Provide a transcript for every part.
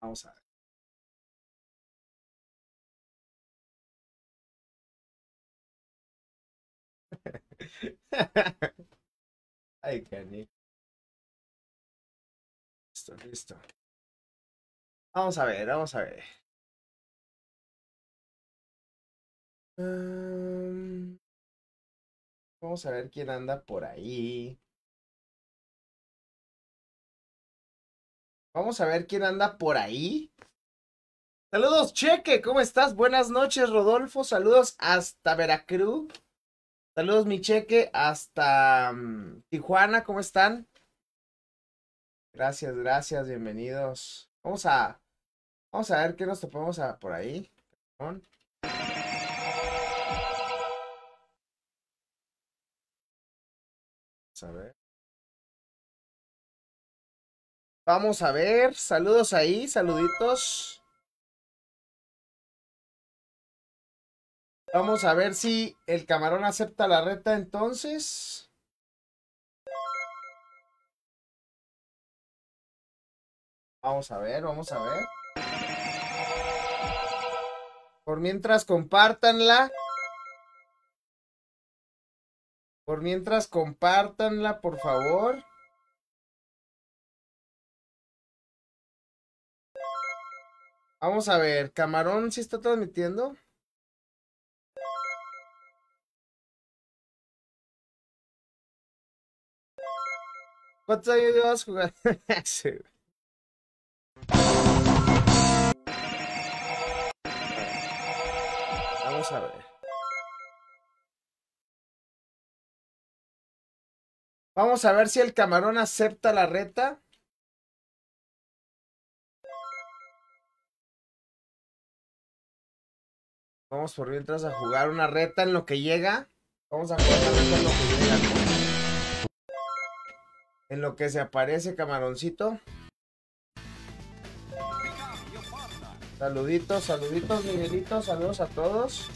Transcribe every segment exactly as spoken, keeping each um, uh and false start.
Vamos a ver. Ay, canijo. Listo, listo. Vamos a ver, vamos a ver. Um, vamos a ver quién anda por ahí. Vamos a ver quién anda por ahí. Saludos, Cheque, ¿cómo estás? Buenas noches, Rodolfo. Saludos hasta Veracruz. Saludos, mi Cheque, hasta um, Tijuana, ¿cómo están? Gracias, gracias, bienvenidos. Vamos a, vamos a ver qué nos topamos a, por ahí. Vamos a ver. Vamos a ver, saludos ahí, saluditos. Vamos a ver si el camarón acepta la reta entonces. Vamos a ver, vamos a ver. Por mientras, compártanla. Por mientras, compártanla, por favor. Vamos a ver, camarón, ¿sí está transmitiendo? ¿Cuántos años llevas jugando? Sí. Vamos a ver. Vamos a ver si el camarón acepta la reta. Vamos por mientras a jugar una reta en lo que llega. Vamos a jugar una reta en lo que llega. En lo que se aparece, camaroncito. Saluditos, saluditos, Miguelito. Saludos a todos.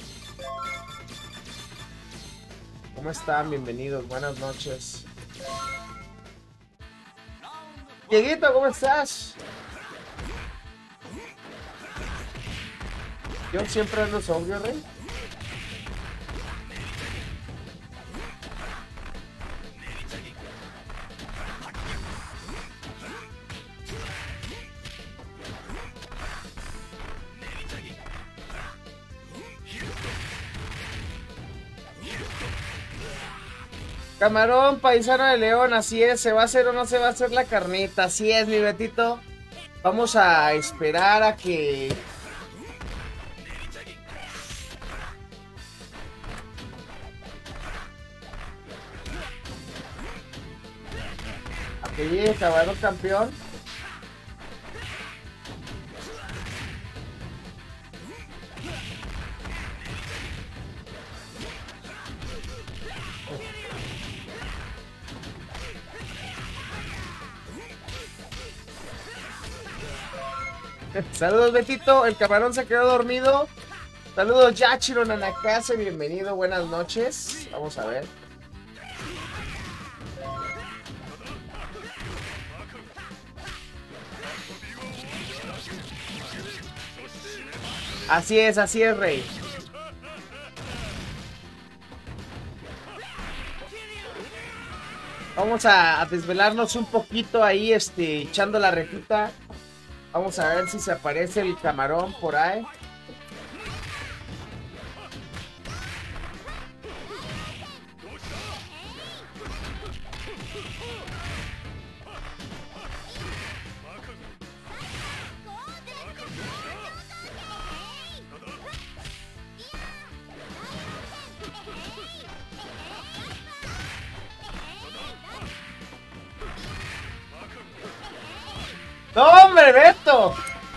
¿Cómo están? Bienvenidos. Buenas noches. Dieguito, ¿cómo estás? Yo siempre ando sobrio, rey. Camarón, paisano de León, así es, ¿se va a hacer o no se va a hacer la carnita? Así es, mi Betito. Vamos a esperar a que... a que llegue el camarón campeón. Saludos, Betito. El camarón se quedó dormido. Saludos, Yachiro Nanakase. Bienvenido, buenas noches. Vamos a ver. Así es, así es, rey. Vamos a, a desvelarnos un poquito ahí, este, echando la retita. Vamos a ver si se aparece el camarón por ahí. ¡No, hombre, Beto!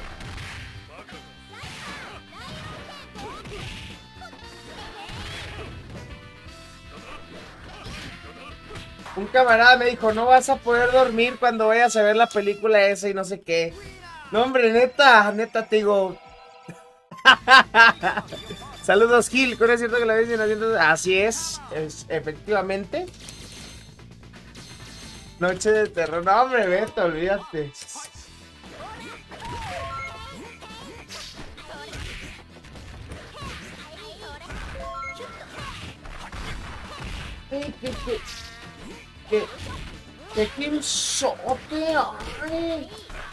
Un camarada me dijo, no vas a poder dormir cuando vayas a ver la película esa y no sé qué. No, hombre, neta, neta te digo. Saludos, Gil. ¿Con es cierto que la ves haciendo? Así es, es, efectivamente. Noche de terror. No, hombre, Beto, olvídate. Ay, que, que, que, que Kim Sote, ay.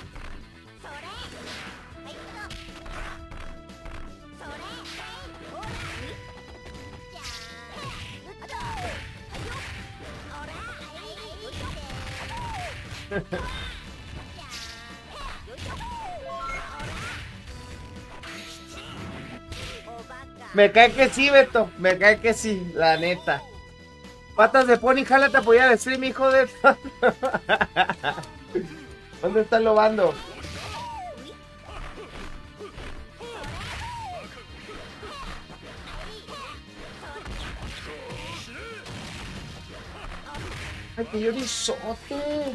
Me cae que sí, Beto. Me cae que sí, la neta. Patas de pony, jálate a apoyar el stream, hijo de... ¿Dónde está el lobando? Ay, que yo risote.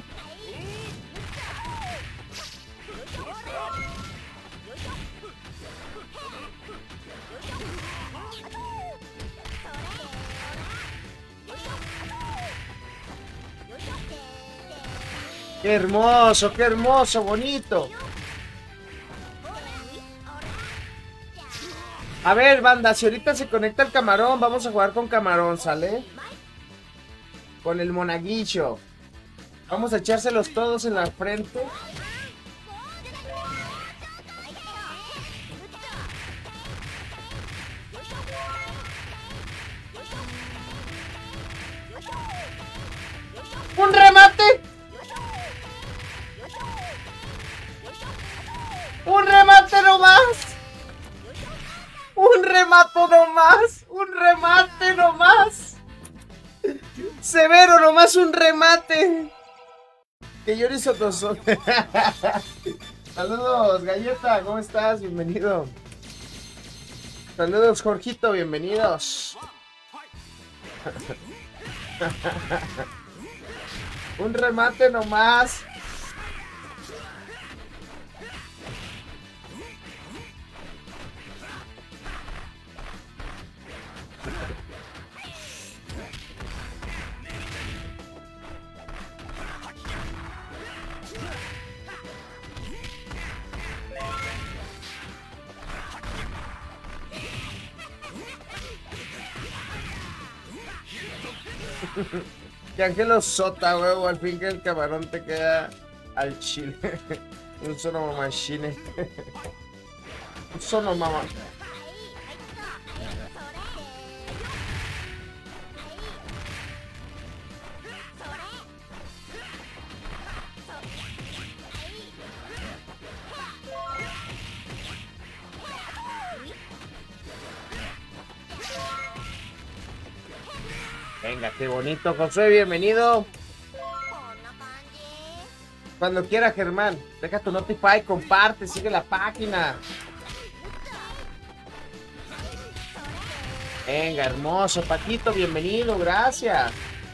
Qué hermoso, qué hermoso, bonito. A ver, banda, si ahorita se conecta el camarón, vamos a jugar con camarón, ¿sale? Con el monaguillo. Vamos a echárselos todos en la frente. ¡Un remate! ¡Un remate nomás! ¡Un remate nomás! ¡Un remate nomás! Severo nomás, un remate. Que yo hizo toso. Saludos, Galleta, ¿cómo estás? Bienvenido. Saludos, Jorgito, bienvenidos. Un remate nomás. Que Ángelo Sota, huevo, al fin que el camarón te queda al chile. Un solo mamachine. Un solo mamá. Venga, qué bonito, José, bienvenido. Cuando quiera, Germán, deja tu Notify, comparte, sigue la página. Venga, hermoso, Paquito, bienvenido, gracias.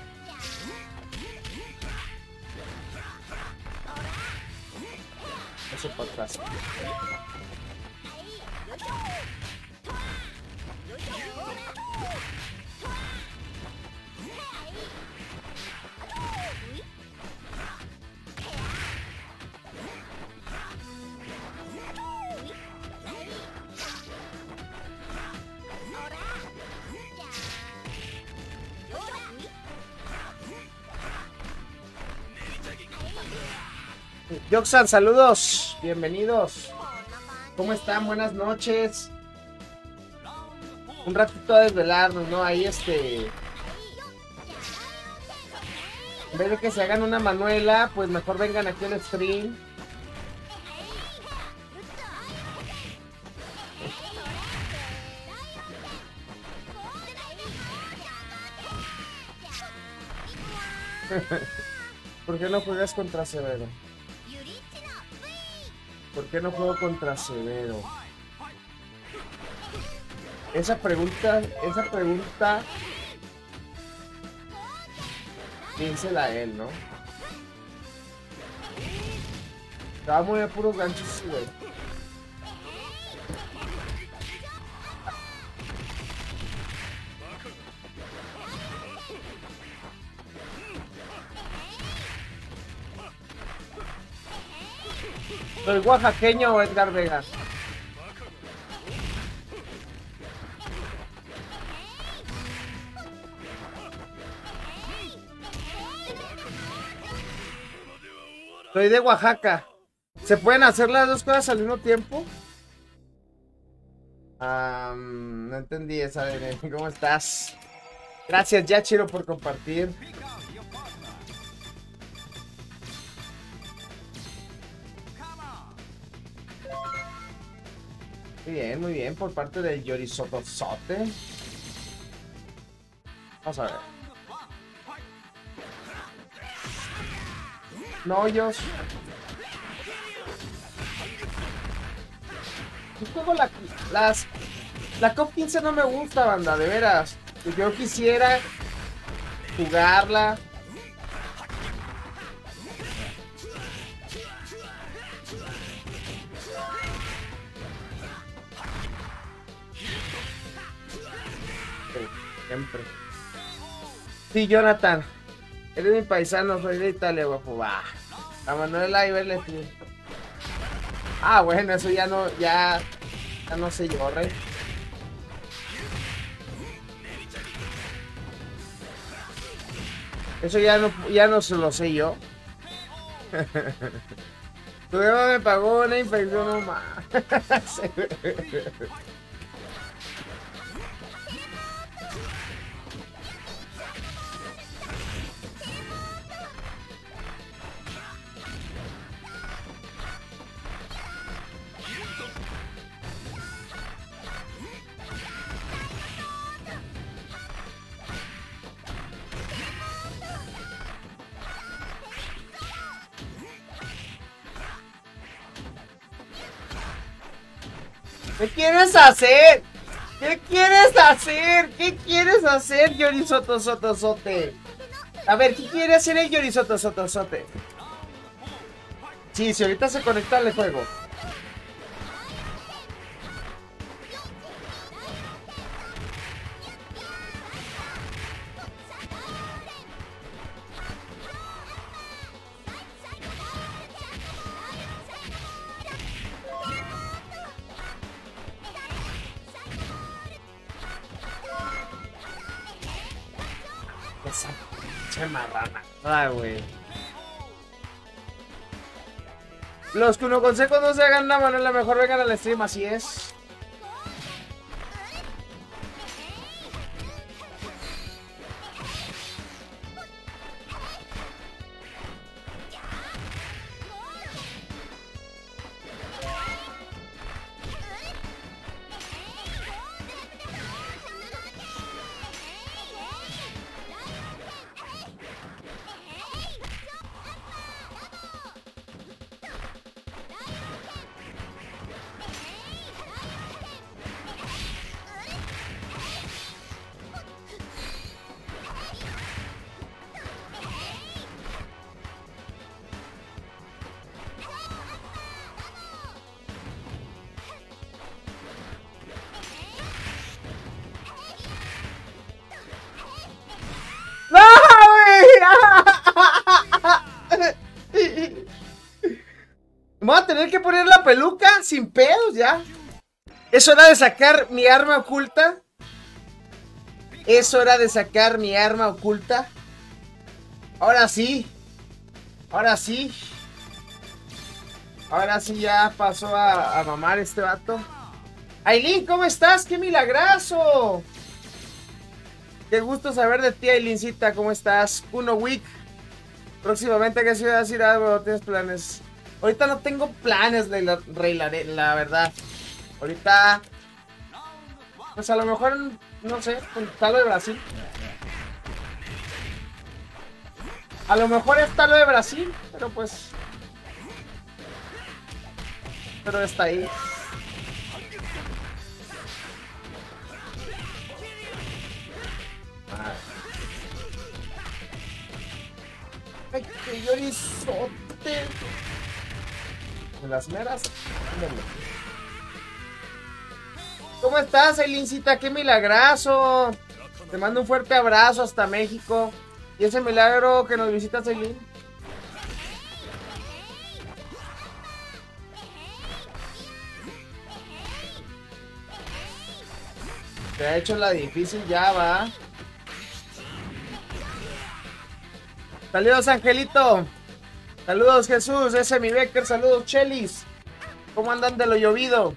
Eso para atrás. Yoxan, saludos, bienvenidos. ¿Cómo están? Buenas noches. Un ratito a desvelarnos, ¿no? Ahí este... En vez de que se hagan una manuela, pues mejor vengan aquí al stream. ¿Por qué no juegas contra Severo? ¿Por qué no juego contra Severo? Esa pregunta, esa pregunta, piénsela a él, ¿no? Te va a mover puros ganchos, güey. ¿Soy oaxaqueño o Edgar Vega? Soy de Oaxaca. ¿Se pueden hacer las dos cosas al mismo tiempo? Um, no entendí esa, Bene. ¿Cómo estás? Gracias, Yachiro, por compartir. Muy bien, muy bien, por parte del Yorisotosote. Vamos a ver. No, yo... Juego la, las... La COP quince no me gusta, banda, de veras. Yo quisiera jugarla. Siempre. Sí, Jonathan. Eres mi paisano, soy de Italia, guapo. Va. A Manuel Iber le pido. Ah, bueno, eso ya no, ya, ya no sé yo, rey. Eso ya no, ya no se lo sé yo. Tu beba me pagó una infección nomás. ¿Qué quieres hacer? ¿Qué quieres hacer? ¿Qué quieres hacer, Yorisotosotosote? A ver, ¿qué quiere hacer el Yorisotosotosote? Sí, si ahorita se conecta al juego. Esa pinche marrana. Ah, güey. Los que uno consejos no se hagan la mano, la mejor vengan al stream, así es. Voy a tener que poner la peluca sin pedos ya. Es hora de sacar mi arma oculta. Es hora de sacar mi arma oculta. Ahora sí. Ahora sí. Ahora sí ya pasó a, a mamar este vato. Aileen, ¿cómo estás? ¡Qué milagrazo! Qué gusto saber de ti, Ailincita. ¿Cómo estás? Uno Week. Próximamente, ¿qué ciudad vas a ir a ver? ¿Tienes planes? Ahorita no tengo planes, la, la, la verdad. Ahorita, pues a lo mejor, no sé, está lo de Brasil. A lo mejor está lo de Brasil, pero pues... Pero está ahí. Ay, qué Yorisote. En las meras. ¿Cómo estás, Ailincita? ¡Qué milagrazo! Te mando un fuerte abrazo hasta México. Y ese milagro que nos visitas, Ailin. Te ha hecho la difícil ya, va. Saludos, Angelito. Saludos, Jesús, ese mi Becker, saludos, Chelis. ¿Cómo andan de lo llovido?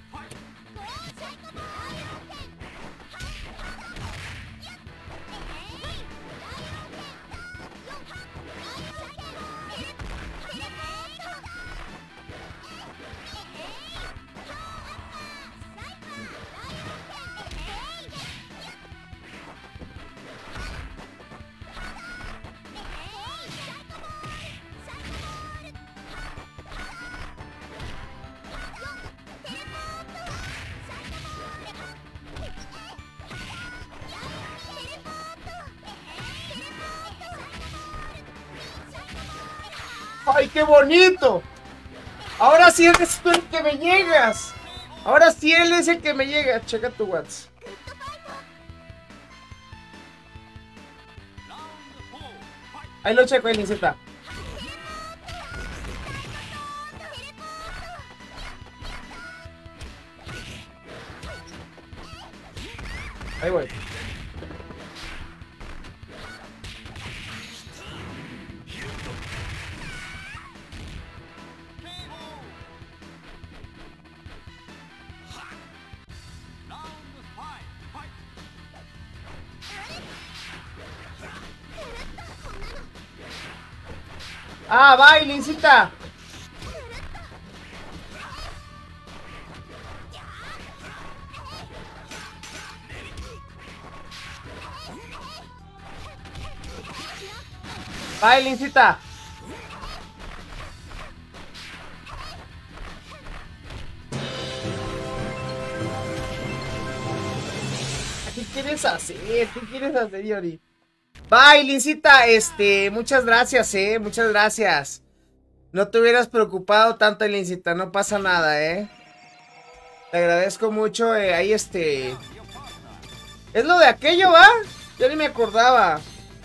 ¡Ay, qué bonito! Ahora sí eres tú el que me llegas. Ahora sí él es el que me llega. Checa tu WhatsApp. Ahí lo checo, Eliseta. Ahí voy. Ah, va, Lincita. Va, Lincita. ¿Qué quieres hacer? ¿Qué quieres hacer, Yori? Bye, Lincita, este, muchas gracias, eh, muchas gracias. No te hubieras preocupado tanto, Lincita, no pasa nada, eh. Te agradezco mucho, eh, ahí este... ¿Es lo de aquello, va? Yo ni me acordaba.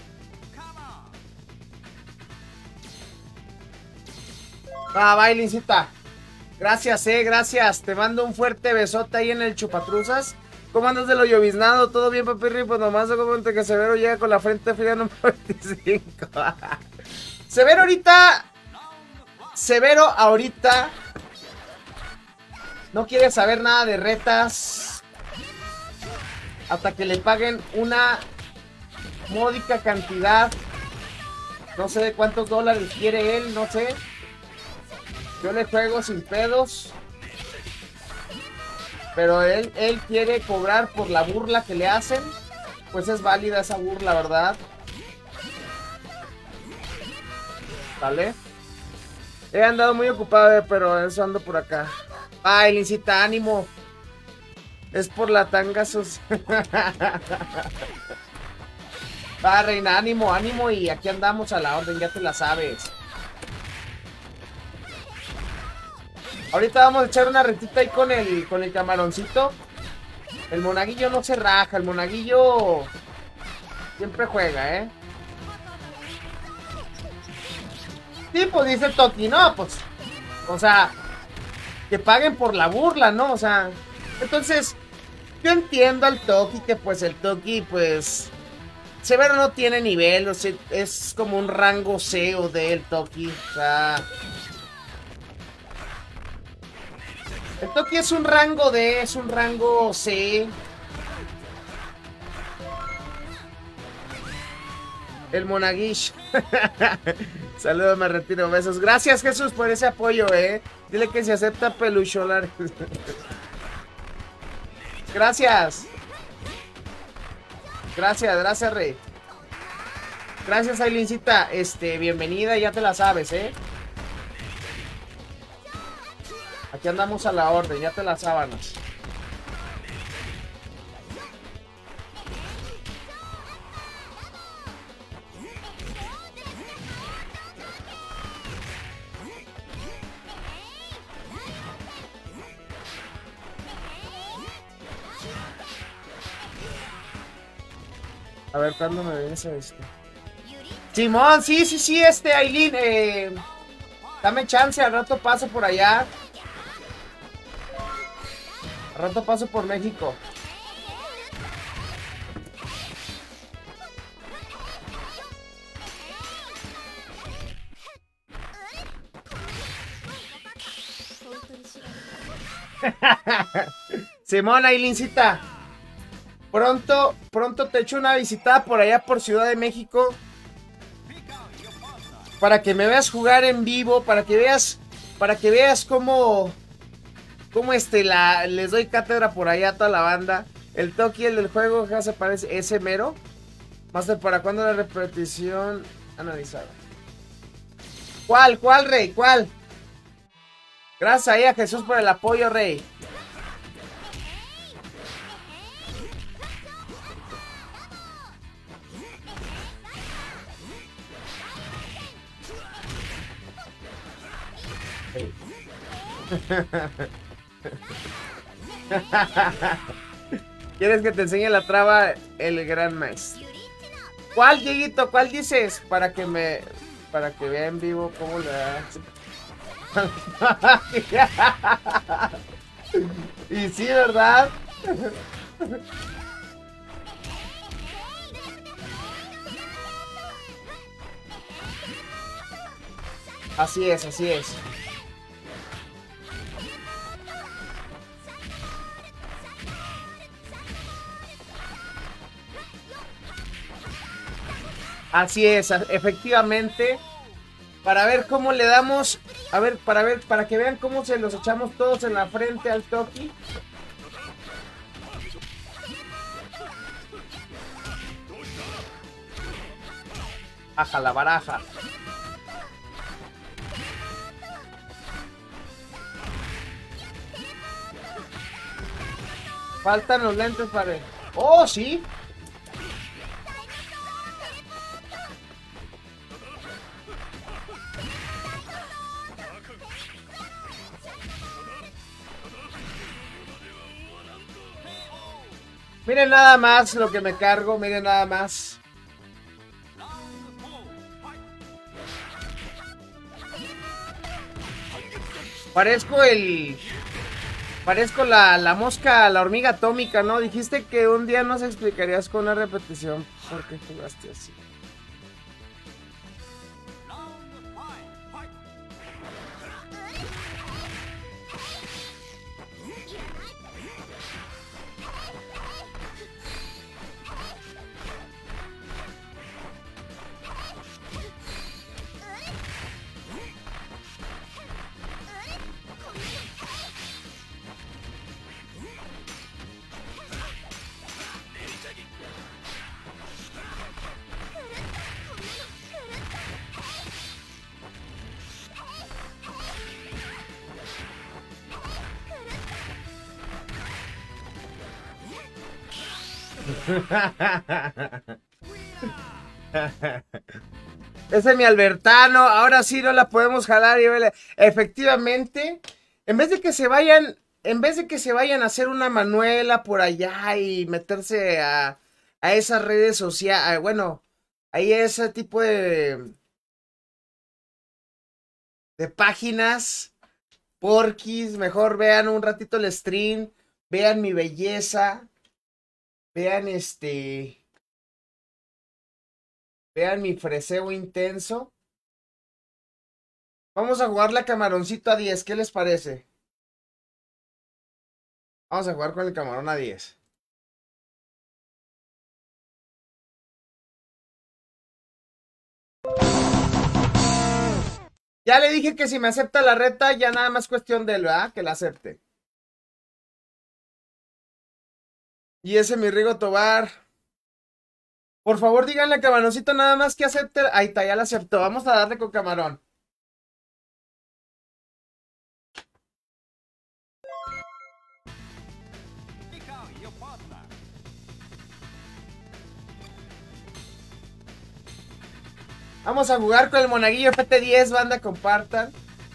Va, bye, Lincita. Gracias, eh, gracias. Te mando un fuerte besote ahí en el chupatruzas. ¿Cómo andas de lo lloviznado? ¿Todo bien, papirri? Pues nomás como que Severo llega con la frente fría número veinticinco. Severo ahorita... Severo ahorita... No quiere saber nada de retas. Hasta que le paguen una módica cantidad. No sé de cuántos dólares quiere él, no sé. Yo le juego sin pedos. Pero él, él quiere cobrar por la burla que le hacen. Pues es válida esa burla, ¿verdad? ¿Vale? He andado muy ocupado, pero eso ando por acá. Ay, Lincita, ánimo. Es por la tanga sus... Va, reina, ánimo, ánimo. Y aquí andamos a la orden, ya te la sabes. Ahorita vamos a echar una retita ahí con el, con el camaroncito. El monaguillo no se raja, el monaguillo siempre juega, ¿eh? Sí, pues dice Toki, no, pues, o sea, que paguen por la burla, ¿no? O sea, entonces, yo entiendo al Toki, que pues el Toki, pues, Severo no tiene nivel, o sea, es como un rango C o D el Toki, o sea... El Toki es un rango D, es un rango C. El Monaguish. Saludos, me retiro, besos. Gracias, Jesús, por ese apoyo, eh. Dile que se acepta pelucholar. Gracias. Gracias, gracias, Rey. Gracias, Ailincita. Este, bienvenida, ya te la sabes, eh. Aquí andamos a la orden, ya te las sábanas. A ver, ¿cuándo me vienes a este? Simón, sí, sí, sí, este, Ailín, eh, dame chance, al rato paso por allá. Al rato paso por México. Simón, Ailincita. Pronto, pronto te echo una visitada por allá por Ciudad de México. Para que me veas jugar en vivo, para que veas, para que veas cómo, cómo este, la, les doy cátedra por allá a toda la banda. El Toki, el del juego, ya se parece, ese mero. Master, ¿para cuándo la repetición analizada? ¿Cuál, cuál, Rey? ¿Cuál? Gracias ahí a Jesús por el apoyo, Rey. ¿Quieres que te enseñe la traba el gran maestro? ¿Cuál, Dieguito? ¿Cuál dices? Para que me... Para que vea en vivo cómo le da. Y sí, ¿verdad? Así es, así es. Así es, efectivamente. Para ver cómo le damos. A ver, para ver, para que vean cómo se los echamos todos en la frente al Toki. Aja la baraja. Faltan los lentes para ver. ¡Oh, sí! Miren nada más lo que me cargo, miren nada más. Parezco el... Parezco la, la mosca, la hormiga atómica, ¿no? Dijiste que un día nos explicarías con una repetición por qué jugaste así. Ese es mi Albertano. Ahora sí no la podemos jalar. Y efectivamente, en vez de que se vayan, en vez de que se vayan a hacer una Manuela por allá y meterse a, a esas redes sociales, bueno, ahí ese tipo de de páginas porquis, mejor vean un ratito el stream, vean mi belleza. Vean este. Vean mi freseo intenso. Vamos a jugar la camaroncito a diez. ¿Qué les parece? Vamos a jugar con el camarón a diez. Ya le dije que si me acepta la reta, ya nada más cuestión de él, ¿verdad? Que la acepte. Y ese mi Rigo Tobar. Por favor, díganle a Camaroncito nada más que acepte. Ahí está, ya la aceptó. Vamos a darle con Camarón. Vamos a jugar con el monaguillo F T diez, banda, compartan.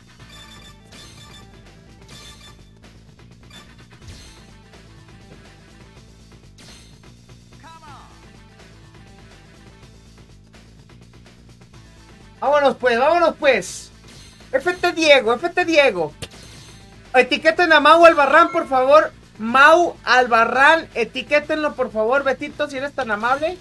Vámonos pues, vámonos pues. F T Diego, F T Diego. Etiqueten a Mau Albarrán, por favor. Mau Albarrán, etiquétenlo, por favor, Betito, si eres tan amable.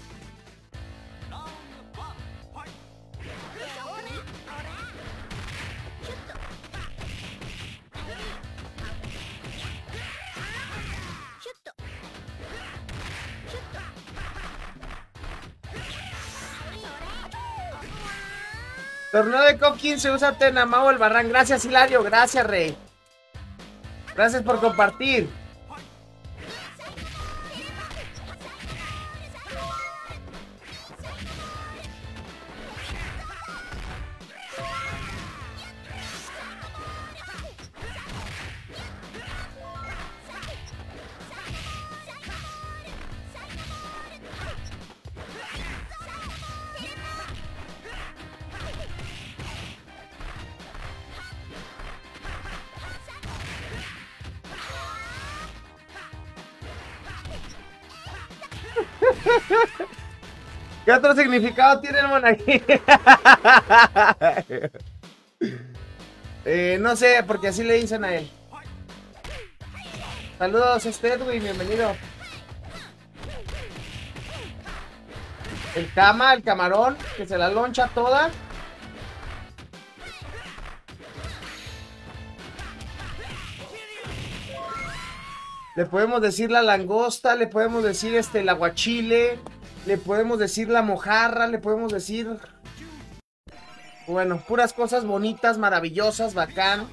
Torneo de COP quince, usa Tena, Mau Albarrán. Gracias, Hilario. Gracias, Rey. Gracias por compartir. ¿Qué otro significado tiene el monaguillo? eh, no sé, porque así le dicen a él. Saludos, este Edwin, bienvenido. El cama, el camarón, que se la loncha toda. Le podemos decir la langosta, le podemos decir este el aguachile, le podemos decir la mojarra, le podemos decir... Bueno, puras cosas bonitas, maravillosas, bacán.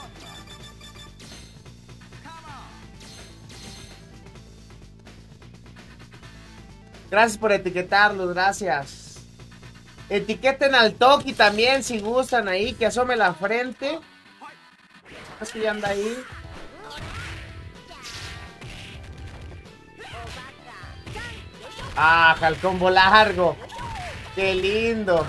Gracias por etiquetarlos, gracias. Etiqueten al Toki también si gustan ahí, que asome la frente. Es que ya anda ahí. Ah, el combo largo. Qué lindo.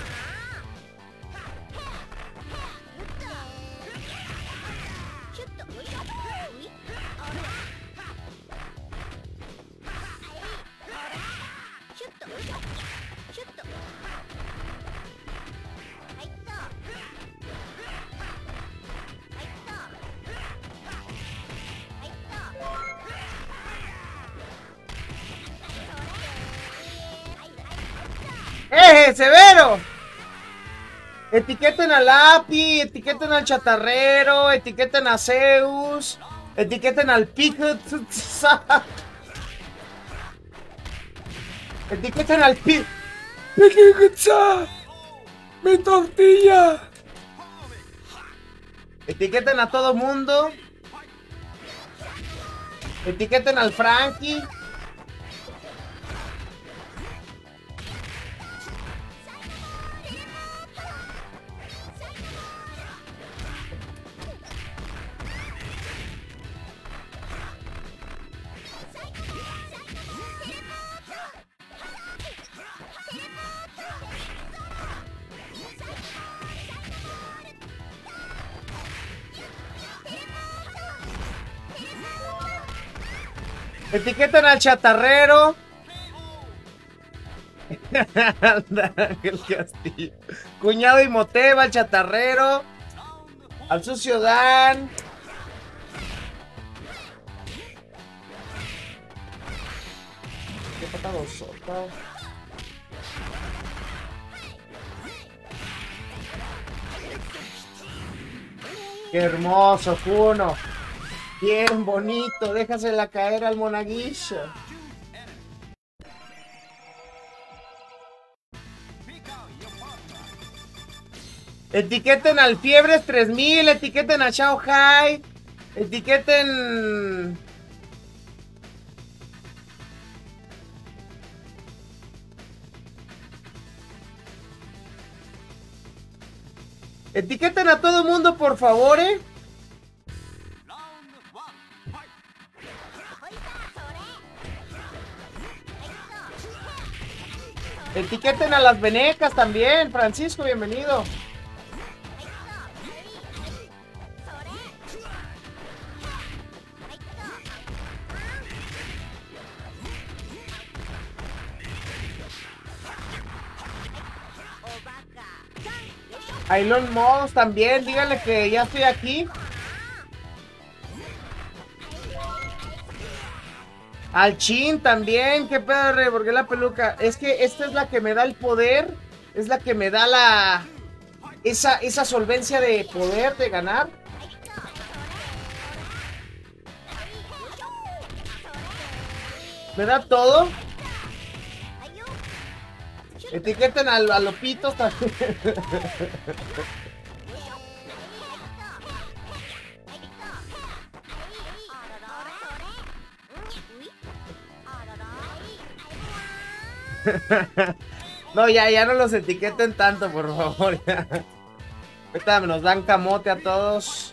¡Eh, severo! Etiqueten al Api, etiqueten al Chatarrero, etiqueten a Zeus, etiqueten al Picut, etiqueten al Picut, mi tortilla. Etiqueten a todo mundo. Etiqueten al Frankie. Etiqueten al Chatarrero. Ángel Castillo. Cuñado y Moteva, al Chatarrero. Al Sucio Dan. Qué patadosota. Qué hermoso, Juno. Bien bonito, déjasela caer al monaguillo. Etiqueten al Fiebres tres mil, etiqueten a Shao Hai, etiqueten... Etiqueten a todo mundo, por favor, eh. Etiqueten a las venecas también. Francisco, bienvenido. A Elon Musk también, díganle que ya estoy aquí. Al Chin también, qué pedo, re, porque la peluca. Es que esta es la que me da el poder. Es la que me da la... Esa, esa solvencia de poder, de ganar. Me da todo. Etiqueten a, a Lopitos también. No, ya, ya no los etiqueten tanto, por favor. Ya. Ahorita nos dan camote a todos.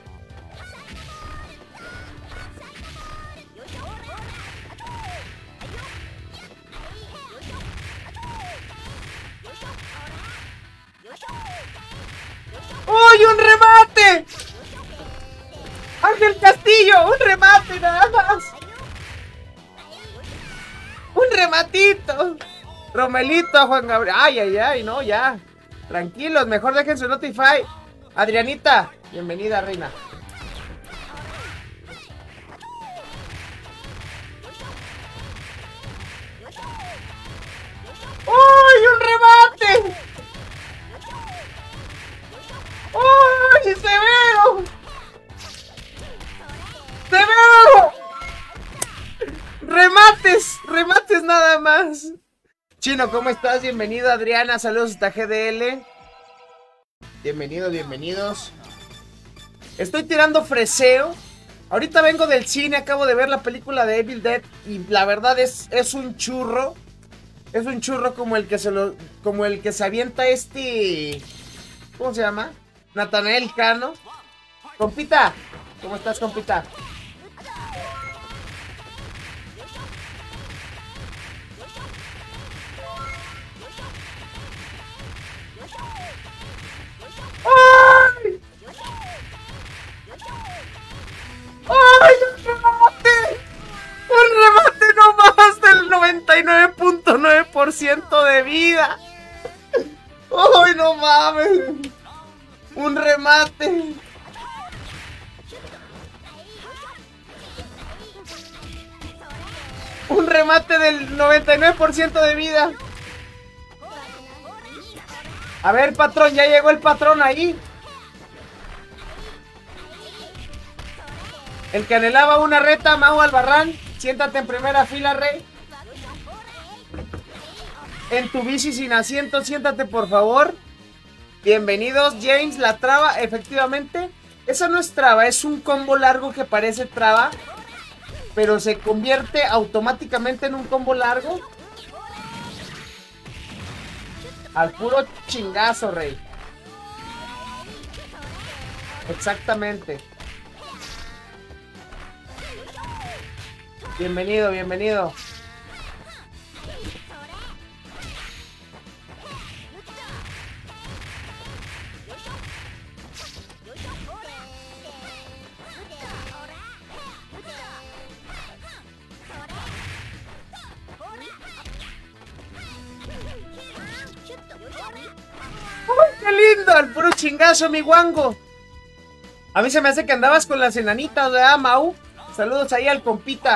¡Uy, un remate! ¡Ángel Castillo! ¡Un remate nada más! ¡Un rematito! Romelito, Juan Gabriel. Ay, ay, ay, no, ya. Tranquilos, mejor dejen su notify. Adrianita, bienvenida, reina. ¡Uy, un remate! ¡Uy, severo! ¡Severo! Remates, remates nada más. Chino, ¿cómo estás? Bienvenido, Adriana. Saludos hasta G D L. Bienvenidos, bienvenidos. Estoy tirando freseo. Ahorita vengo del cine, acabo de ver la película de Evil Dead y la verdad es, es un churro. Es un churro como el que se lo, como el que se avienta este, ¿cómo se llama? Natanael Cano. Compita, ¿cómo estás, compita? ¡Ay! ¡Ay, un remate! ¡Un remate nomás del noventa y nueve punto nueve por ciento de vida! ¡Ay, no mames! ¡Un remate! ¡Un remate del noventa y nueve por ciento de vida! A ver, patrón, ya llegó el patrón ahí. El que anhelaba una reta, Mau Albarrán. Siéntate en primera fila, rey. En tu bici sin asiento, siéntate, por favor. Bienvenidos, James. La traba, efectivamente. Esa no es traba, es un combo largo que parece traba, pero se convierte automáticamente en un combo largo. Al puro chingazo, rey. Exactamente. Bienvenido, bienvenido. ¡Ay, qué lindo! Al puro chingazo, mi guango. A mí se me hace que andabas con las enanitas, ¿verdad, Mau? Saludos ahí al compita.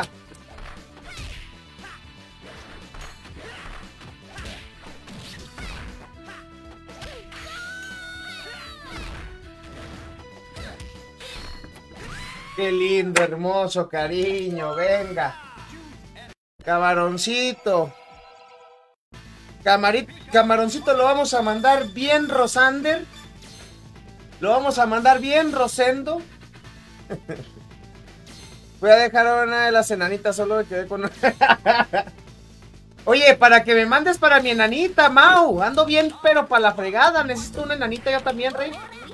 Qué lindo, hermoso, cariño, venga. Camaroncito. Camarit, camaroncito lo vamos a mandar bien, Rosander. Lo vamos a mandar bien, Rosendo. Voy a dejar a una de las enanitas, solo me quedé con... Oye, para que me mandes para mi enanita, Mau. Ando bien, pero para la fregada. Necesito una enanita yo también, rey.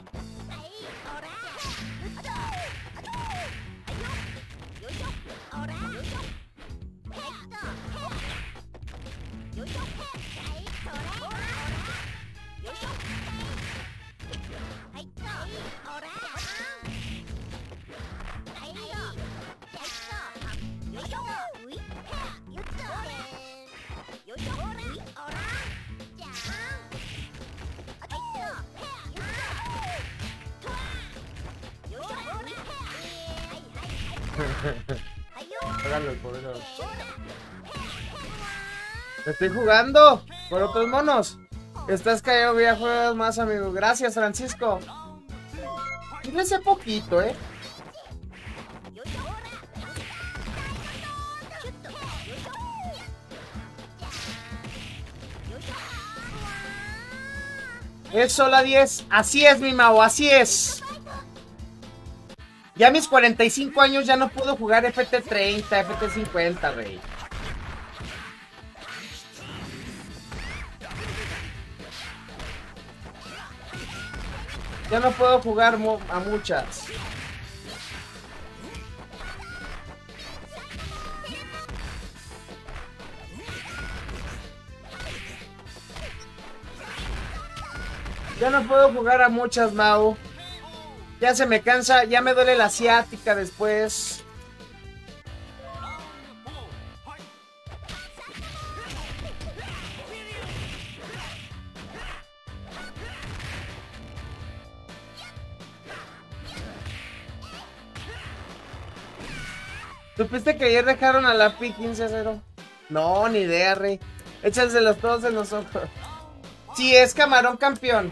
Estoy jugando por otros monos. Estás callado, ya juegas más, amigo. Gracias, Francisco. Y hace poquito, eh. Es solo a diez. Así es, mi Mau, así es. Ya a mis cuarenta y cinco años ya no puedo jugar F T treinta, F T cincuenta, rey. Ya no puedo jugar a muchas. Ya no puedo jugar a muchas, Mau. Ya se me cansa, ya me duele la ciática después. ¿Supiste que ayer dejaron a la Pi quince a cero? No, ni idea, rey. Échanselos todos en los ojos. Sí, es Camarón campeón.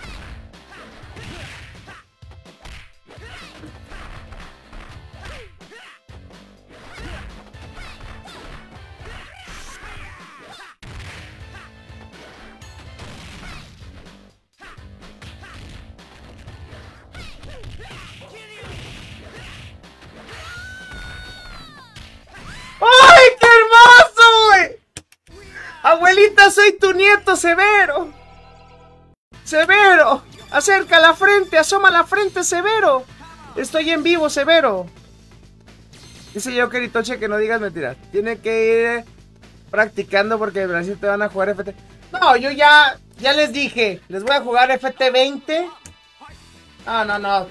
¡Ay, qué hermoso, güey! Abuelita, soy tu nieto, Severo. Severo, acerca la frente, asoma la frente, Severo. Estoy en vivo, Severo. Dice yo, Queritoche, que no digas mentiras. Tiene que ir practicando porque en Brasil te van a jugar F T. No, yo ya, ya les dije. Les voy a jugar F T veinte. No, no, no.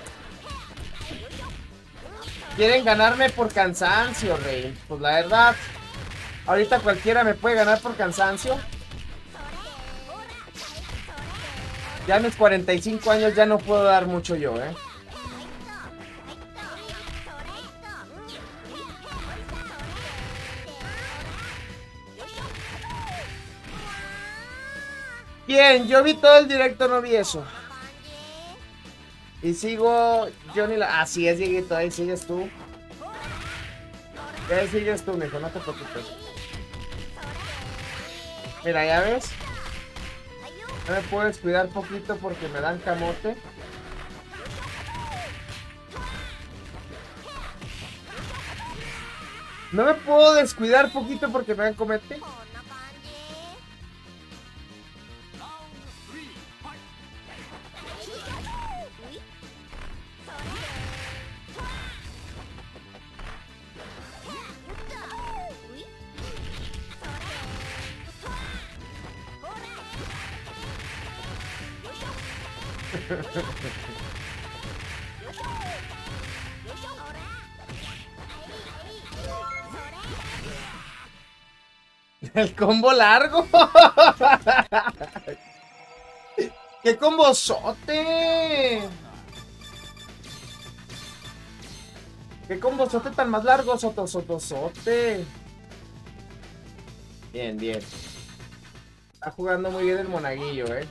Quieren ganarme por cansancio, rey. Pues la verdad, ahorita cualquiera me puede ganar por cansancio. Ya a mis cuarenta y cinco años ya no puedo dar mucho yo, eh. Bien, yo vi todo el directo, no vi eso. Y sigo, yo ni la... Así es, Dieguito, ahí sigues tú. Ahí sigues tú, mijo, no te preocupes. Mira, ya ves. No me puedo descuidar poquito porque me dan camote. No me puedo descuidar poquito porque me dan comete. El combo largo. ¡Qué combozote! ¡Qué combozote tan más largo, soto, soto, sote! Bien, bien. Está jugando muy bien el monaguillo, eh.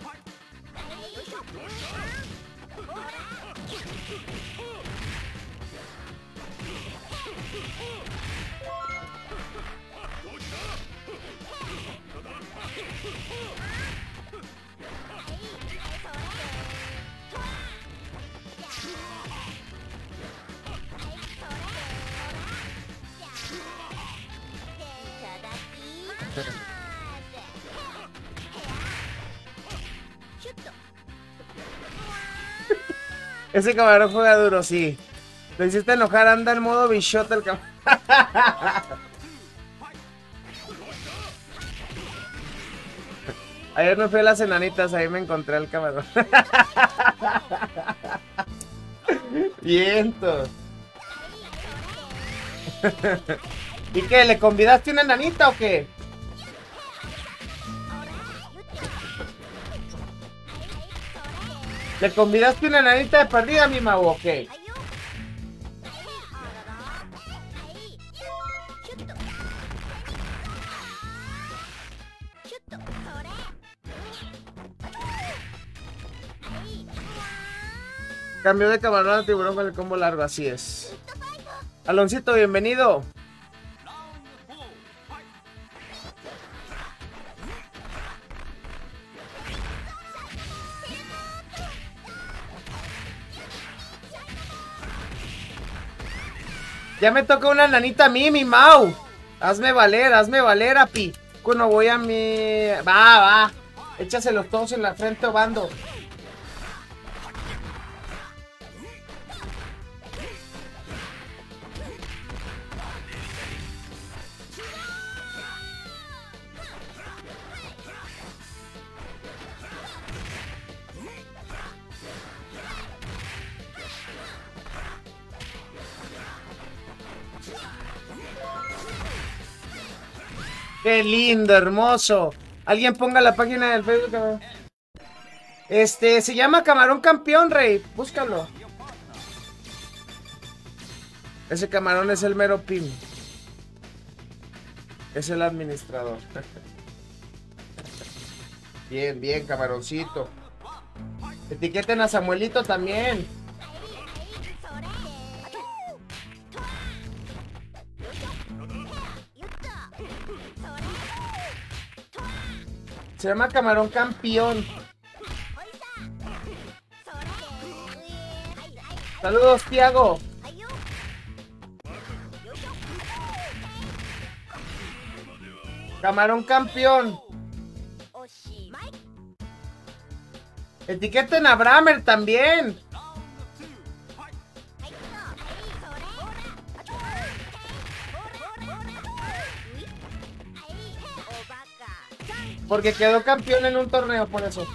Ese camarón juega duro, sí. Lo hiciste enojar, anda en modo bichota el camarón. Ayer no fui a las enanitas, ahí me encontré al camarón. Vientos. ¿Y qué? ¿Le convidaste una enanita o qué? ¿Le convidaste una enanita de perdida, mi mago? Ok. Cambio de camarón a tiburón con el combo largo, así es. Aloncito, bienvenido. Ya me toca una nanita a mí, mi Mau. Hazme valer, hazme valer, api. Cuando voy a mi... Va, va. Échaselos todos en la frente, Obando. Qué lindo, hermoso. Alguien ponga la página del Facebook. Este, se llama Camarón Campeón, Rey. Búscalo. Ese camarón es el mero pin. Es el administrador. Bien, bien, camaroncito. Etiqueten a Samuelito también. Se llama Camarón Campeón. Saludos, Tiago. Camarón Campeón. Etiqueten a Bramer también. Porque quedó campeón en un torneo, por eso.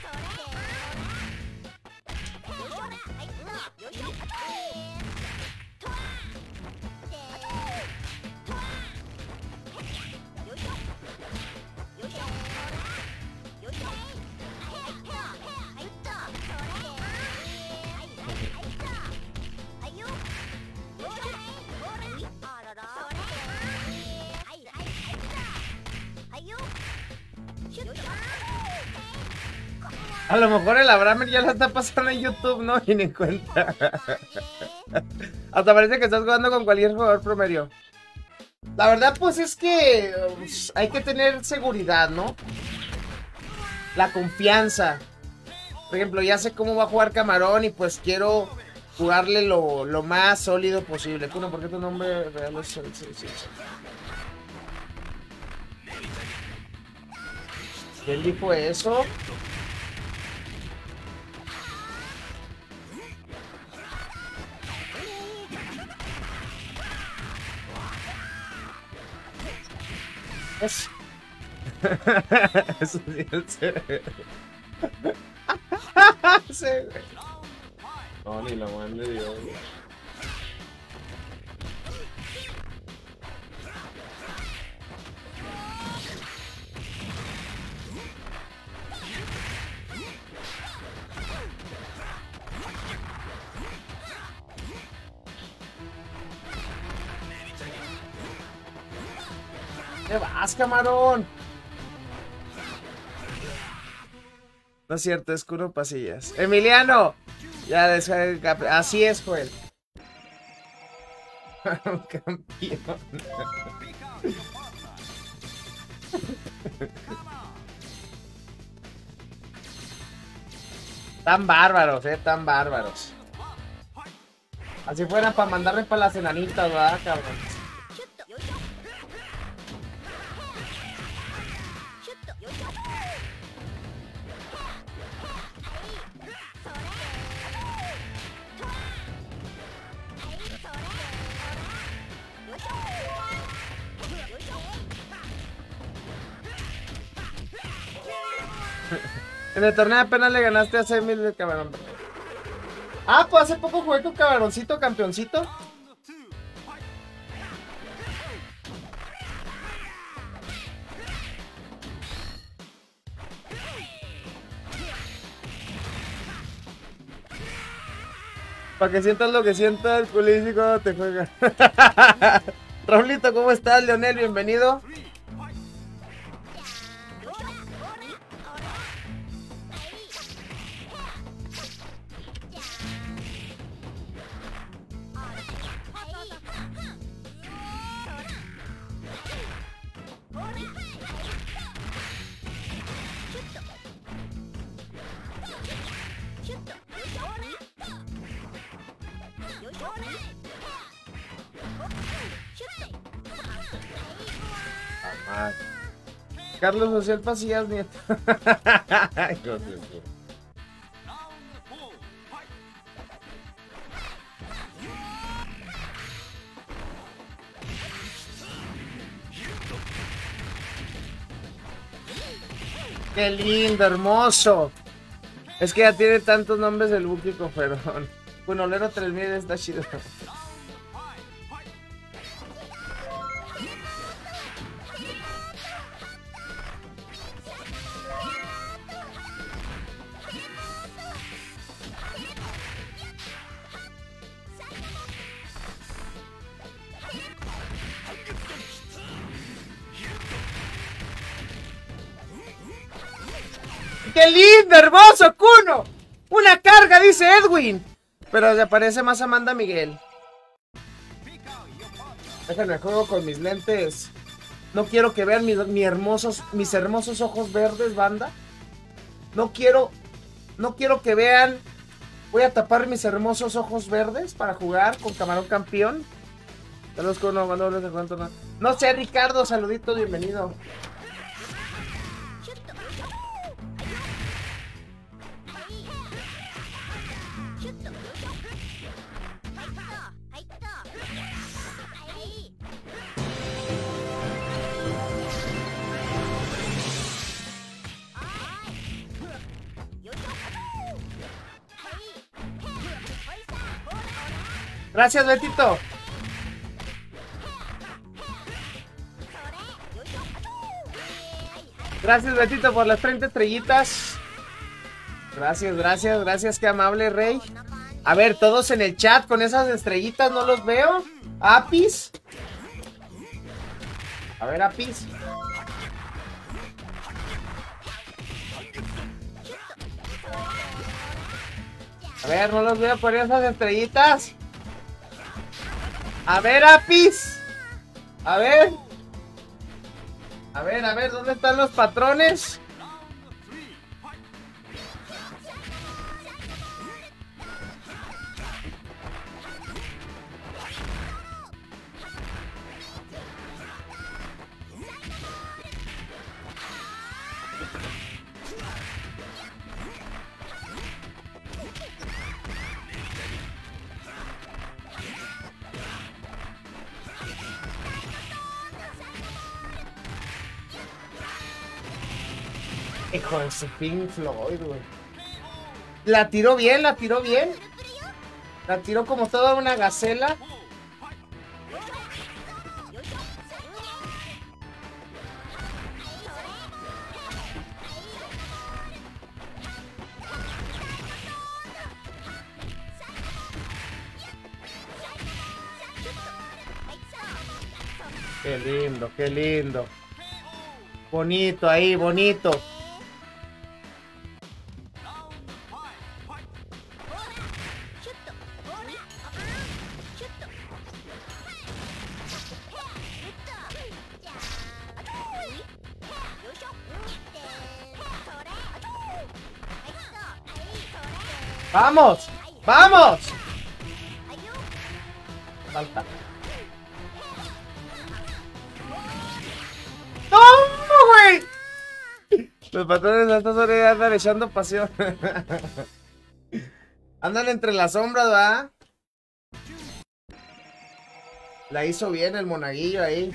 A lo mejor el Abramer ya la está pasando en YouTube, ¿no? Y ni cuenta. Hasta parece que estás jugando con cualquier jugador promedio. La verdad, pues es que pues, hay que tener seguridad, ¿no? La confianza. Por ejemplo, ya sé cómo va a jugar Camarón y pues quiero jugarle lo, lo más sólido posible. Kuno, ¿por qué tu nombre real es el sí, sí, sí. ¿Quién dijo eso? Es... Eso sí, el cerebro. Sí, güey. No, ni la mano de Dios. ¿Qué vas, Camarón? No es cierto, es Kuno Pasillas. Emiliano. Ya descarga. Así es, Joel. Campeón. Tan bárbaros, eh, tan bárbaros. Así fuera para mandarme para las enanitas, ¿verdad, cabrón? En el torneo apenas le ganaste a seis mil de Camarón. Ah, pues hace poco jugué con Camaroncito, campeoncito. Para que sientas lo que sienta el culísimo cuando te juega. Raulito, ¿cómo estás? Leonel, bienvenido. más. Carlos José Pasillas Nieto. Ay, Dios mío. Qué lindo, hermoso. Es que ya tiene tantos nombres el Buki Coferón. Punolero tres mil está chido. ¡Qué lindo, hermoso, Kuno! ¡Una carga, dice Edwin! Pero le parece más Amanda Miguel. Déjenme juego con mis lentes. No quiero que vean mis, mis hermosos, mis hermosos ojos verdes, banda. No quiero, no quiero que vean. Voy a tapar mis hermosos ojos verdes para jugar con Camarón Campeón. Saludos con uno, no, no, no, no sé, Ricardo, saluditos, bienvenido. Gracias, Betito. Gracias, Betito, por las treinta estrellitas. Gracias, gracias, gracias, qué amable, Rey. A ver, todos en el chat con esas estrellitas, no los veo. Apis. A ver, Apis. A ver, no los veo por esas estrellitas. A ver, Apis. A ver. A ver, a ver, ¿dónde están los patrones? Hijo de su Pink Floyd, güey. La tiró bien, la tiró bien. La tiró como toda una gacela. Qué lindo, qué lindo. Bonito ahí, bonito. ¡Vamos! ¡Vamos! Falta. ¡No, güey! Los patrones a estas horas andan echando pasión. Andan entre las sombras, ¿verdad? La hizo bien el monaguillo ahí.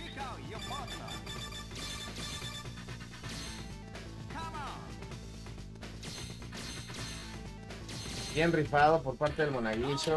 Bien rifado por parte del monaguillo.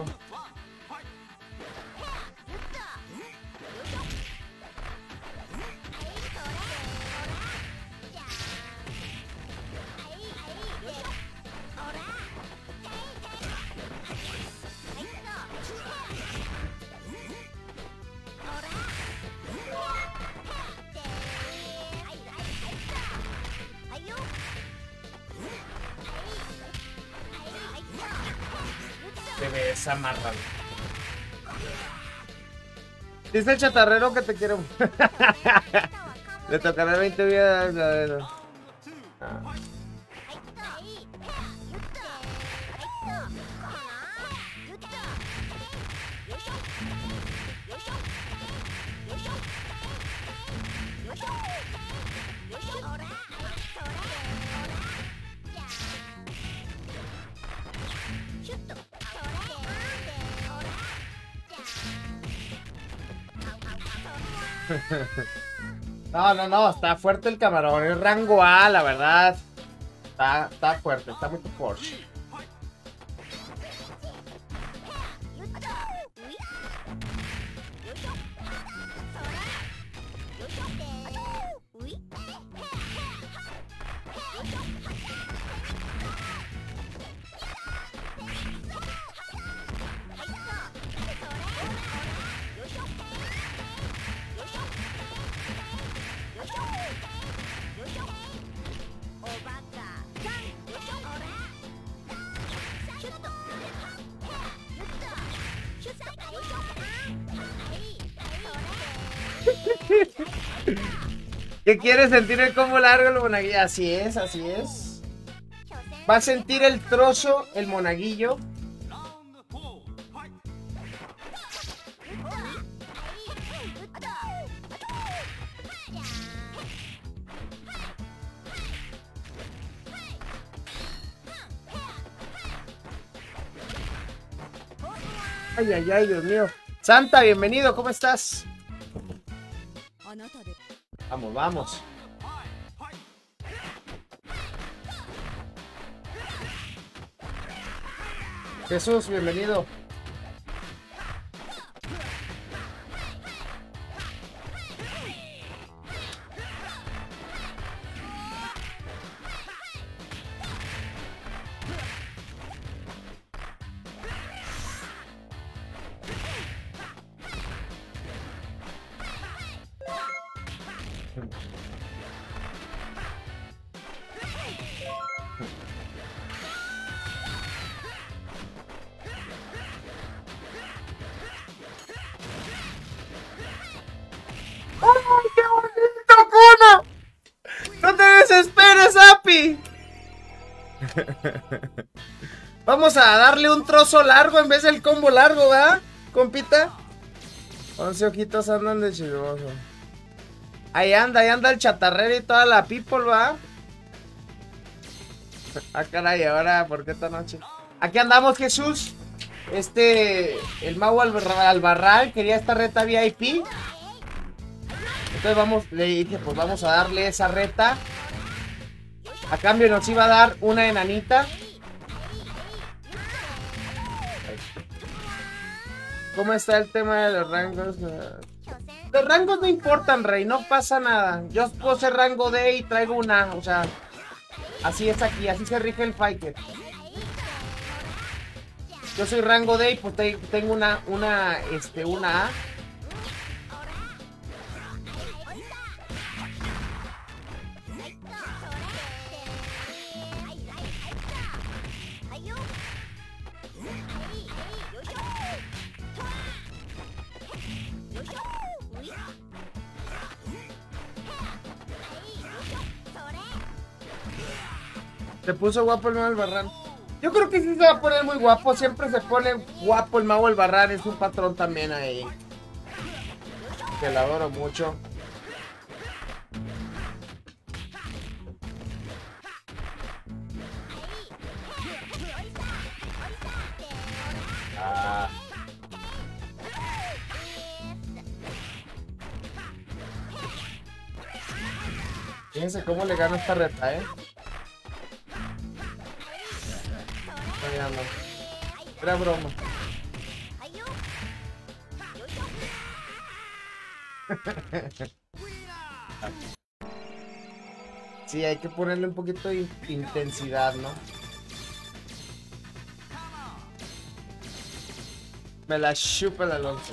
Te ves amarrado. Dice el chatarrero que te quiero. Le tocará veinte días. Ah. No, no, no, está fuerte el camarón. Es rango A, la verdad. Está, está fuerte, está muy Porsche. ¿Qué quiere sentir el combo largo el monaguillo? Así es, así es. Va a sentir el trozo, el monaguillo. Ay, ay, ay, Dios mío. Santa, bienvenido, ¿cómo estás? Vamos, vamos. Jesús, bienvenido. Vamos a darle un trozo largo en vez del combo largo, ¿verdad, compita? once ojitos andan de chismoso. Ahí anda, ahí anda el chatarrero y toda la people, ¿va? Ah, caray, ahora, ¿por qué esta noche? Aquí andamos, Jesús. Este, el Mau Albarrán quería esta reta V I P. Entonces vamos, le dije, pues vamos a darle esa reta. A cambio nos iba a dar una enanita. ¿Cómo está el tema de los rangos? Los rangos no importan, rey, no pasa nada. Yo puedo ser rango D y traigo una, o sea, así es aquí, así se rige el fighter. Yo soy rango D y pues tengo una, una, este, una A. Se puso guapo el Mau Albarrán. Yo creo que sí se va a poner muy guapo. Siempre se pone guapo el Mau Albarrán. Es un patrón también ahí. Que lo adoro mucho. Ah. Fíjense cómo le gano esta reta, eh. Era broma. Sí, hay que ponerle un poquito de intensidad, ¿no? Me la chupa el Alonso.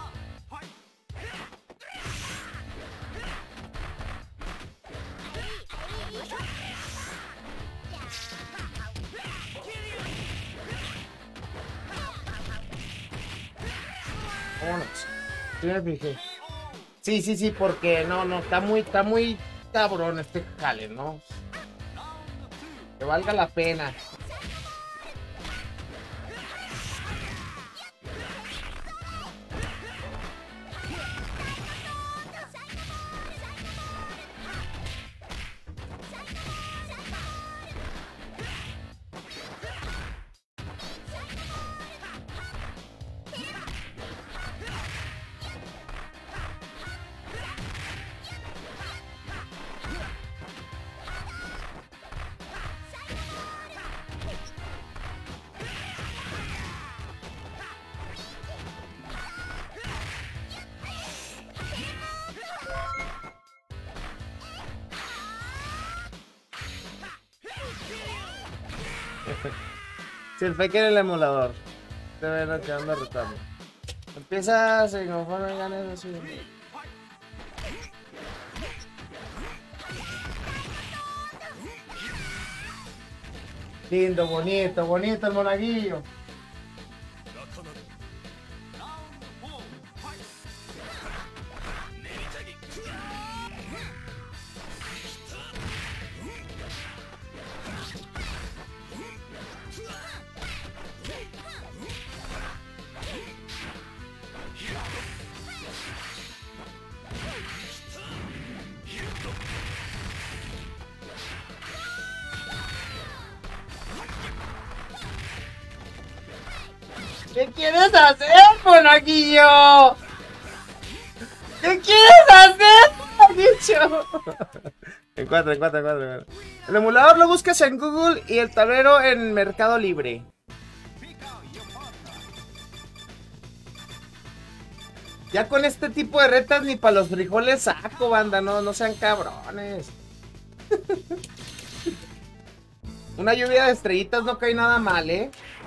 Vámonos. Sí me fijé. Sí, sí, sí, porque no, no, está muy, está muy cabrón este jale, ¿no? Que valga la pena. Si el fake en el emulador. Te ven quedando retando. Empiezas y conforme ganes así. Lindo, bonito, bonito el monaguillo. ¿Qué quieres hacer, monaguillo? ¿Qué quieres hacer, monaguillo? En cuatro, en cuatro, en cuatro. El emulador lo buscas en Google y el tablero en Mercado Libre. Ya con este tipo de retas ni para los frijoles saco, banda. No, no sean cabrones. Una lluvia de estrellitas no cae nada mal, ¿eh?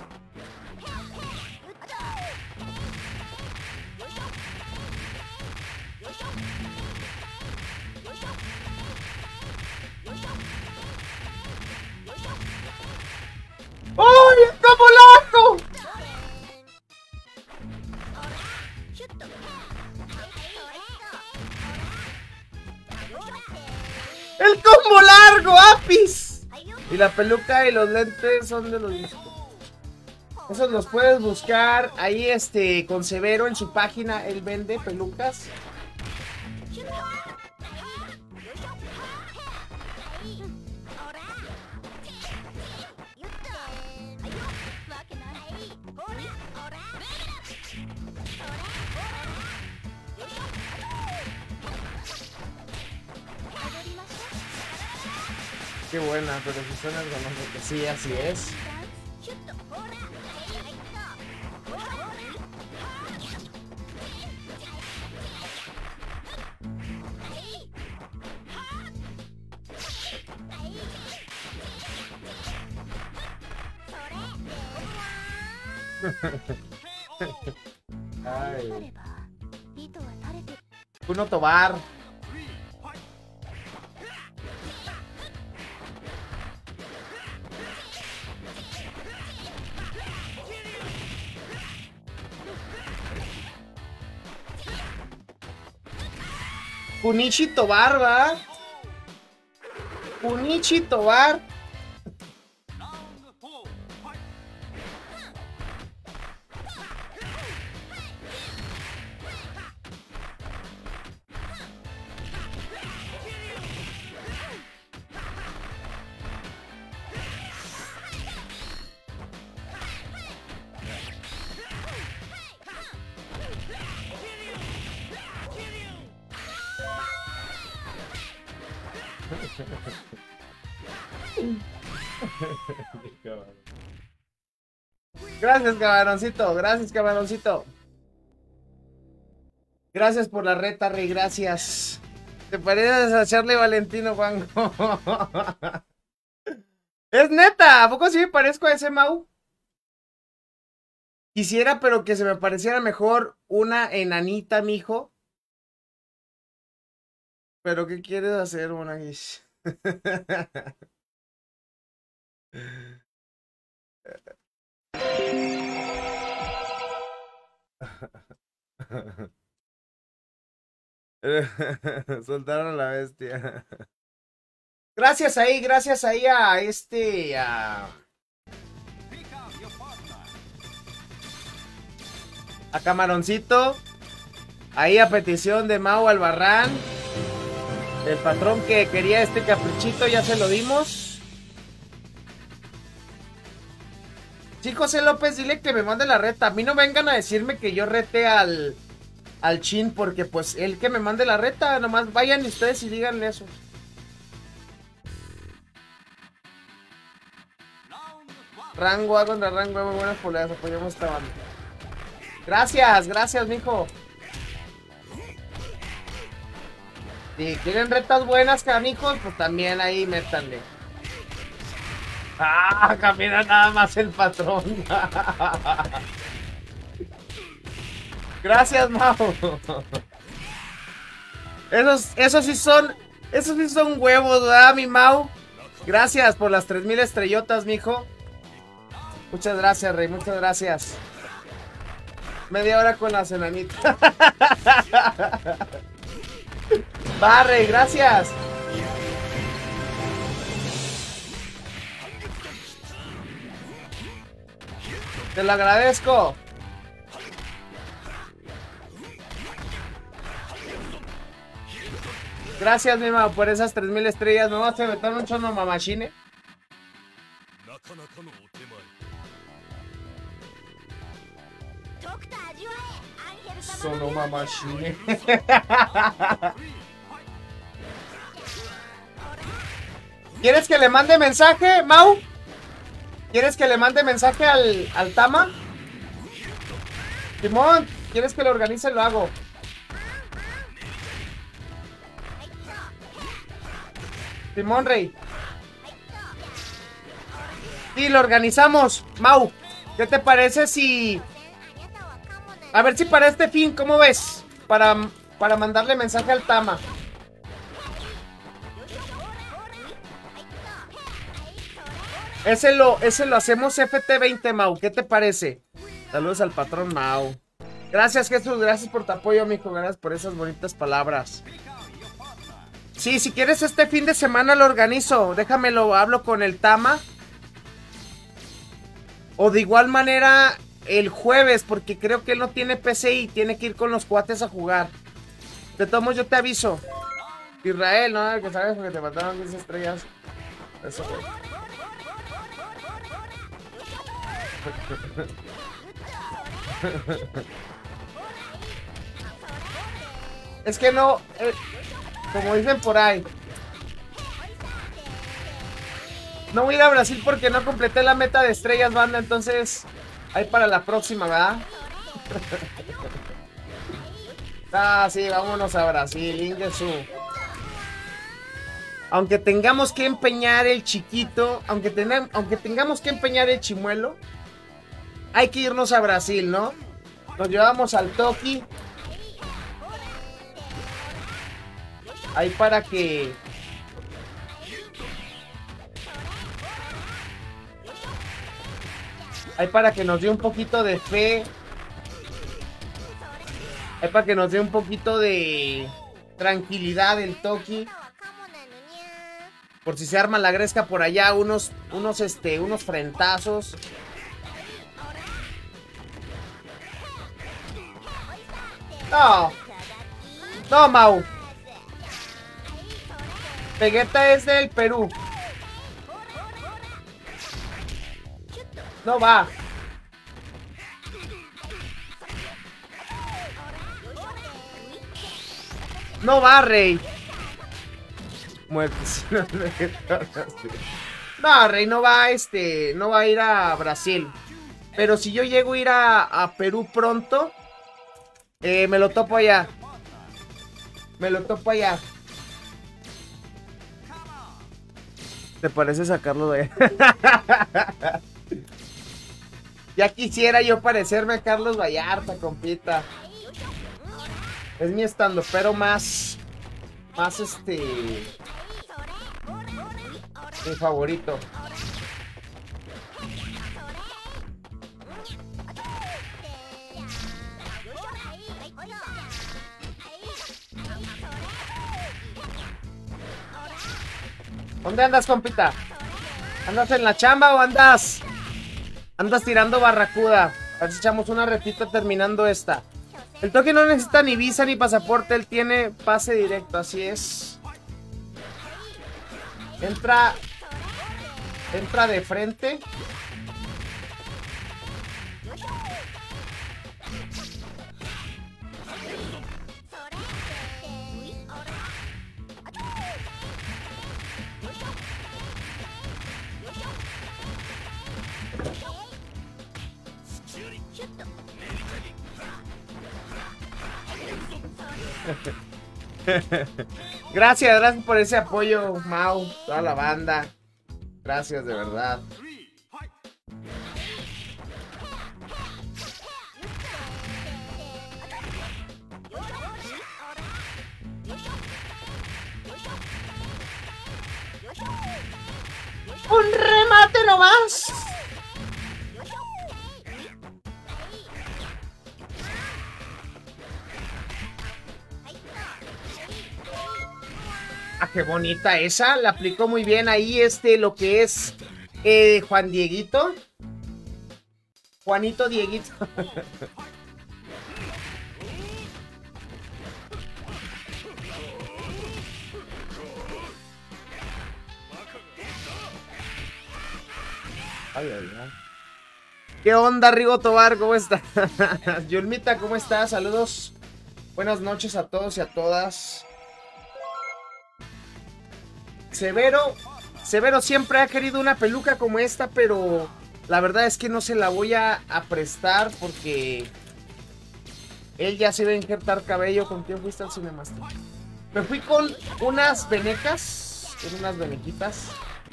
¡Ay, el combo largo! ¡El combo largo, Apis! Y la peluca y los lentes son de los discos. Esos los puedes buscar ahí, este, con Severo en su página. Él vende pelucas. Qué buena, pero si suena el conozco que sí, así es. Ay. Uno Tobar. Kunichi Tobar, ¿va? Kunichi Tobar. Gracias, camaroncito. Gracias, camaroncito. Gracias por la reta, Rey. Gracias. ¿Te pareces a Charlie Valentino, Juanjo? Es neta. ¿A poco sí me parezco a ese Mau? Quisiera, pero que se me pareciera mejor una enanita, mijo. ¿Pero qué quieres hacer, Monaguish? Soltaron a la bestia. Gracias ahí, gracias ahí a este... A, a Camaroncito. Ahí a petición de Mau Albarrán. El patrón que quería este caprichito ya se lo dimos. Sí, José López, dile que me mande la reta. A mí no vengan a decirme que yo rete al... Al Chin, porque pues él que me mande la reta, nomás vayan ustedes y díganle eso. Rango A contra Rango A, muy buenas poleas, apoyamos esta banda. Gracias, gracias, mijo. Si quieren retas buenas, canijos, pues también ahí métanle. Ah, camina nada más el patrón. Gracias, Mau. Esos, esos sí son, esos sí son huevos, ¿verdad, mi Mau? Gracias por las tres mil estrellotas, mijo. Muchas gracias, Rey, muchas gracias. Media hora con las enanitas. Va, Rey, gracias. Te lo agradezco. Gracias, mi mamá, por esas tres mil estrellas. ¿Me vas a meter un chono mamachine? Sono mamachine. ¿Quieres que le mande mensaje, Mau? ¿Quieres que le mande mensaje al, al Tama? Simón, ¿quieres que lo organice? Lo hago. Simón, Rey. Sí, lo organizamos. Mau, ¿qué te parece si... A ver si para este fin, ¿cómo ves? Para, para mandarle mensaje al Tama. Ese lo, ese lo hacemos F T veinte, Mau. ¿Qué te parece? Saludos al patrón Mau. Gracias, Jesús. Gracias por tu apoyo, mijo. Gracias por esas bonitas palabras. Sí, si quieres este fin de semana lo organizo. Déjamelo, hablo con el Tama. O de igual manera el jueves, porque creo que él no tiene P C y tiene que ir con los cuates a jugar. De todos modos, yo te aviso. Israel, ¿no? Que sabes que te mataron diez estrellas. Eso fue. Es que no, eh, como dicen por ahí, no voy a ir a Brasil porque no completé la meta de estrellas, banda. Entonces, ahí para la próxima, ¿verdad? Ah, sí, vámonos a Brasil, Ingesu. Aunque tengamos que empeñar el chiquito, aunque, ten, aunque tengamos que empeñar el chimuelo, hay que irnos a Brasil, ¿no? Nos llevamos al Toki. Ahí para que... Ahí para que nos dé un poquito de fe. Ahí para que nos dé un poquito de tranquilidad el Toki. Por si se arma la gresca por allá, unos, unos, este, unos frentazos. No. No, Mau. Vegeta es del Perú. No va. No va, Rey. Muertes. No, Rey, no va, este, no va a ir a Brasil. Pero si yo llego a ir a, a Perú pronto, eh, me lo topo allá. Me lo topo allá. ¿Te parece sacarlo de ahí? Ya quisiera yo parecerme a Carlos Vallarta, compita. Es mi estando, pero más, más este, mi favorito. ¿Dónde andas, compita? ¿Andas en la chamba o andas? Andas tirando barracuda. A ver si echamos una retita terminando esta. El Toki no necesita ni visa ni pasaporte. Él tiene pase directo, así es. Entra. Entra de frente. Gracias, gracias por ese apoyo, Mau, toda la banda. Gracias, de verdad. ¡Un remate nomás! Ah, qué bonita esa. La aplicó muy bien ahí este, lo que es eh, Juan Dieguito. Juanito Dieguito. Ay, ay, ay. ¿Qué onda, Rigo Tobar? ¿Cómo estás? Yulmita, ¿cómo estás? Saludos. Buenas noches a todos y a todas. Severo. Severo siempre ha querido una peluca como esta, pero la verdad es que no se la voy a, a prestar porque él ya se iba a injertar cabello. ¿Con quién fuiste al Cinemaster? Me fui con unas venecas, con unas venequitas.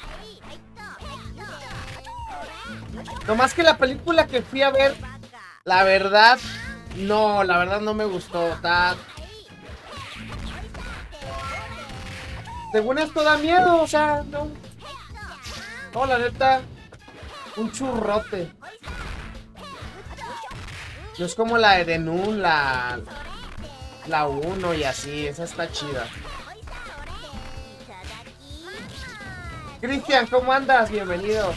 No más que la película que fui a ver, la verdad, no, la verdad no me gustó. Está... Según esto da miedo, o sea, no. No, la neta, un churrote. No es como la de Denun, la la uno y así, esa está chida. Cristian, ¿cómo andas? Bienvenido.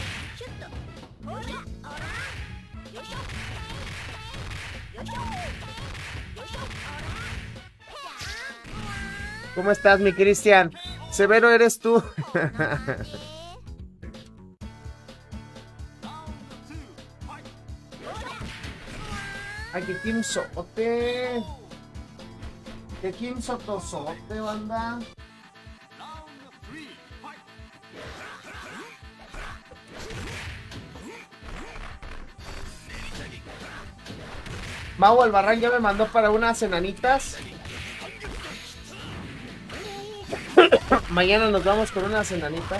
¿Cómo estás, mi Cristian? Severo eres tú. Ay, que Kim Sote. Que Kim Sotosote, banda. Mau Albarrán ya me mandó para unas enanitas. Mañana nos vamos con unas enanitas.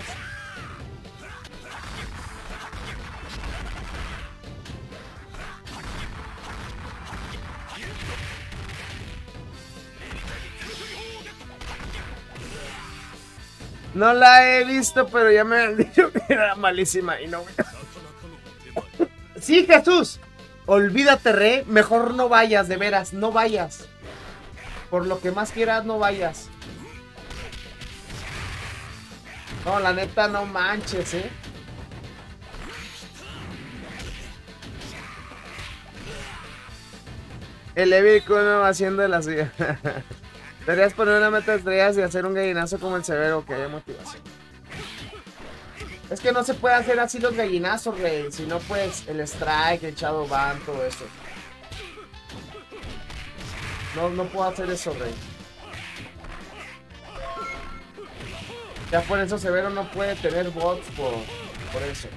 No la he visto, pero ya me han dicho que era malísima y no. Sí, Jesús. Olvídate, re. Mejor no vayas, de veras, no vayas. Por lo que más quieras, no vayas. No, la neta, no manches, eh. El Evil Kuno haciendo de la suya. Deberías poner una meta de estrellas y hacer un gallinazo como el Severo, que haya motivación. Es que no se puede hacer así los gallinazos, rey. Si no, pues, el strike, el shadow ban, todo eso. No, no puedo hacer eso, rey. Ya por eso Severo no puede tener bots por, por eso.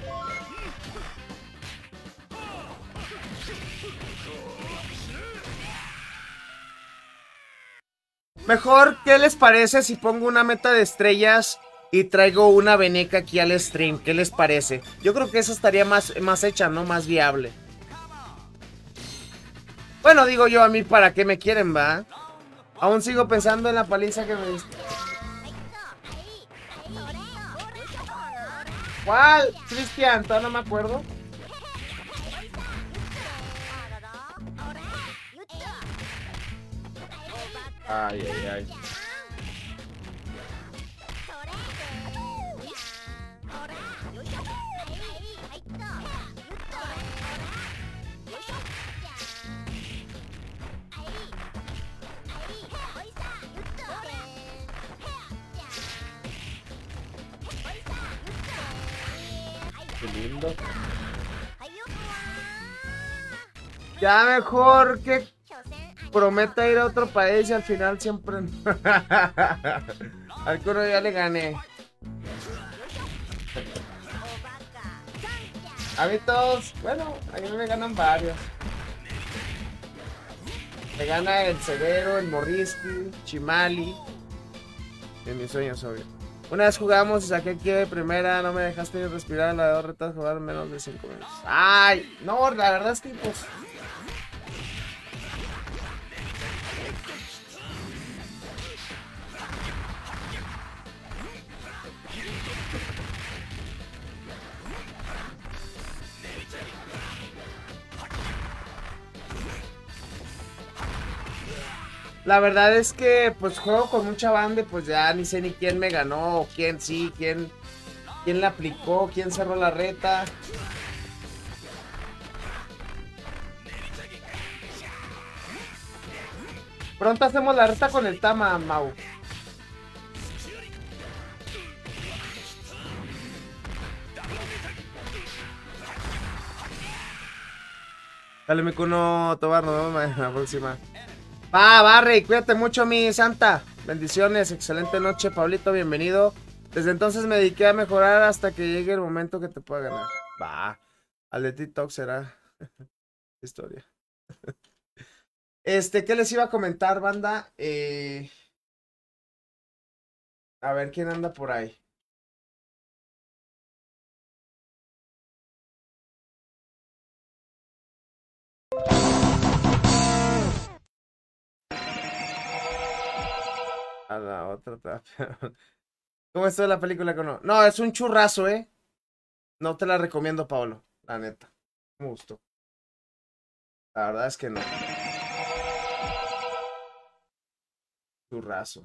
Mejor, ¿qué les parece si pongo una meta de estrellas y traigo una veneca aquí al stream? ¿Qué les parece? Yo creo que esa estaría más, más hecha, ¿no? Más viable. Bueno, digo yo, a mí, ¿para qué me quieren, va? Aún sigo pensando en la paliza que me diste. ¿Cuál? Cristian, todavía no me acuerdo. Ay, ay, ay. Qué lindo. Ya mejor que prometa ir a otro país y al final siempre... Al Kuro ya le gané. A mí todos, bueno, a mí me ganan varios. Me gana el Severo, el Morrisky, Chimali. En mis sueños, obvio. Una vez jugamos y saqué aquí de primera, no me dejaste respirar en la de dos retas, jugar menos de cinco minutos. Ay, no, la verdad es que pues... La verdad es que pues juego con mucha banda y pues ya ni sé ni quién me ganó, quién sí, quién, quién la aplicó, quién cerró la reta. Pronto hacemos la reta con el Tama, Mau. Dale, mi cuno, Tobar, nos vemos en la próxima. Va, Barry, cuídate mucho, mi santa. Bendiciones, excelente noche, Pablito, bienvenido. Desde entonces me dediqué a mejorar hasta que llegue el momento que te pueda ganar. Va, al de TikTok será historia. Este, ¿qué les iba a comentar, banda? Eh... A ver quién anda por ahí. A la otra. ¿Cómo estuvo la película con no? No, es un churrazo, ¿eh? No te la recomiendo, Pablo. La neta. Me gustó. La verdad es que no. Churrazo.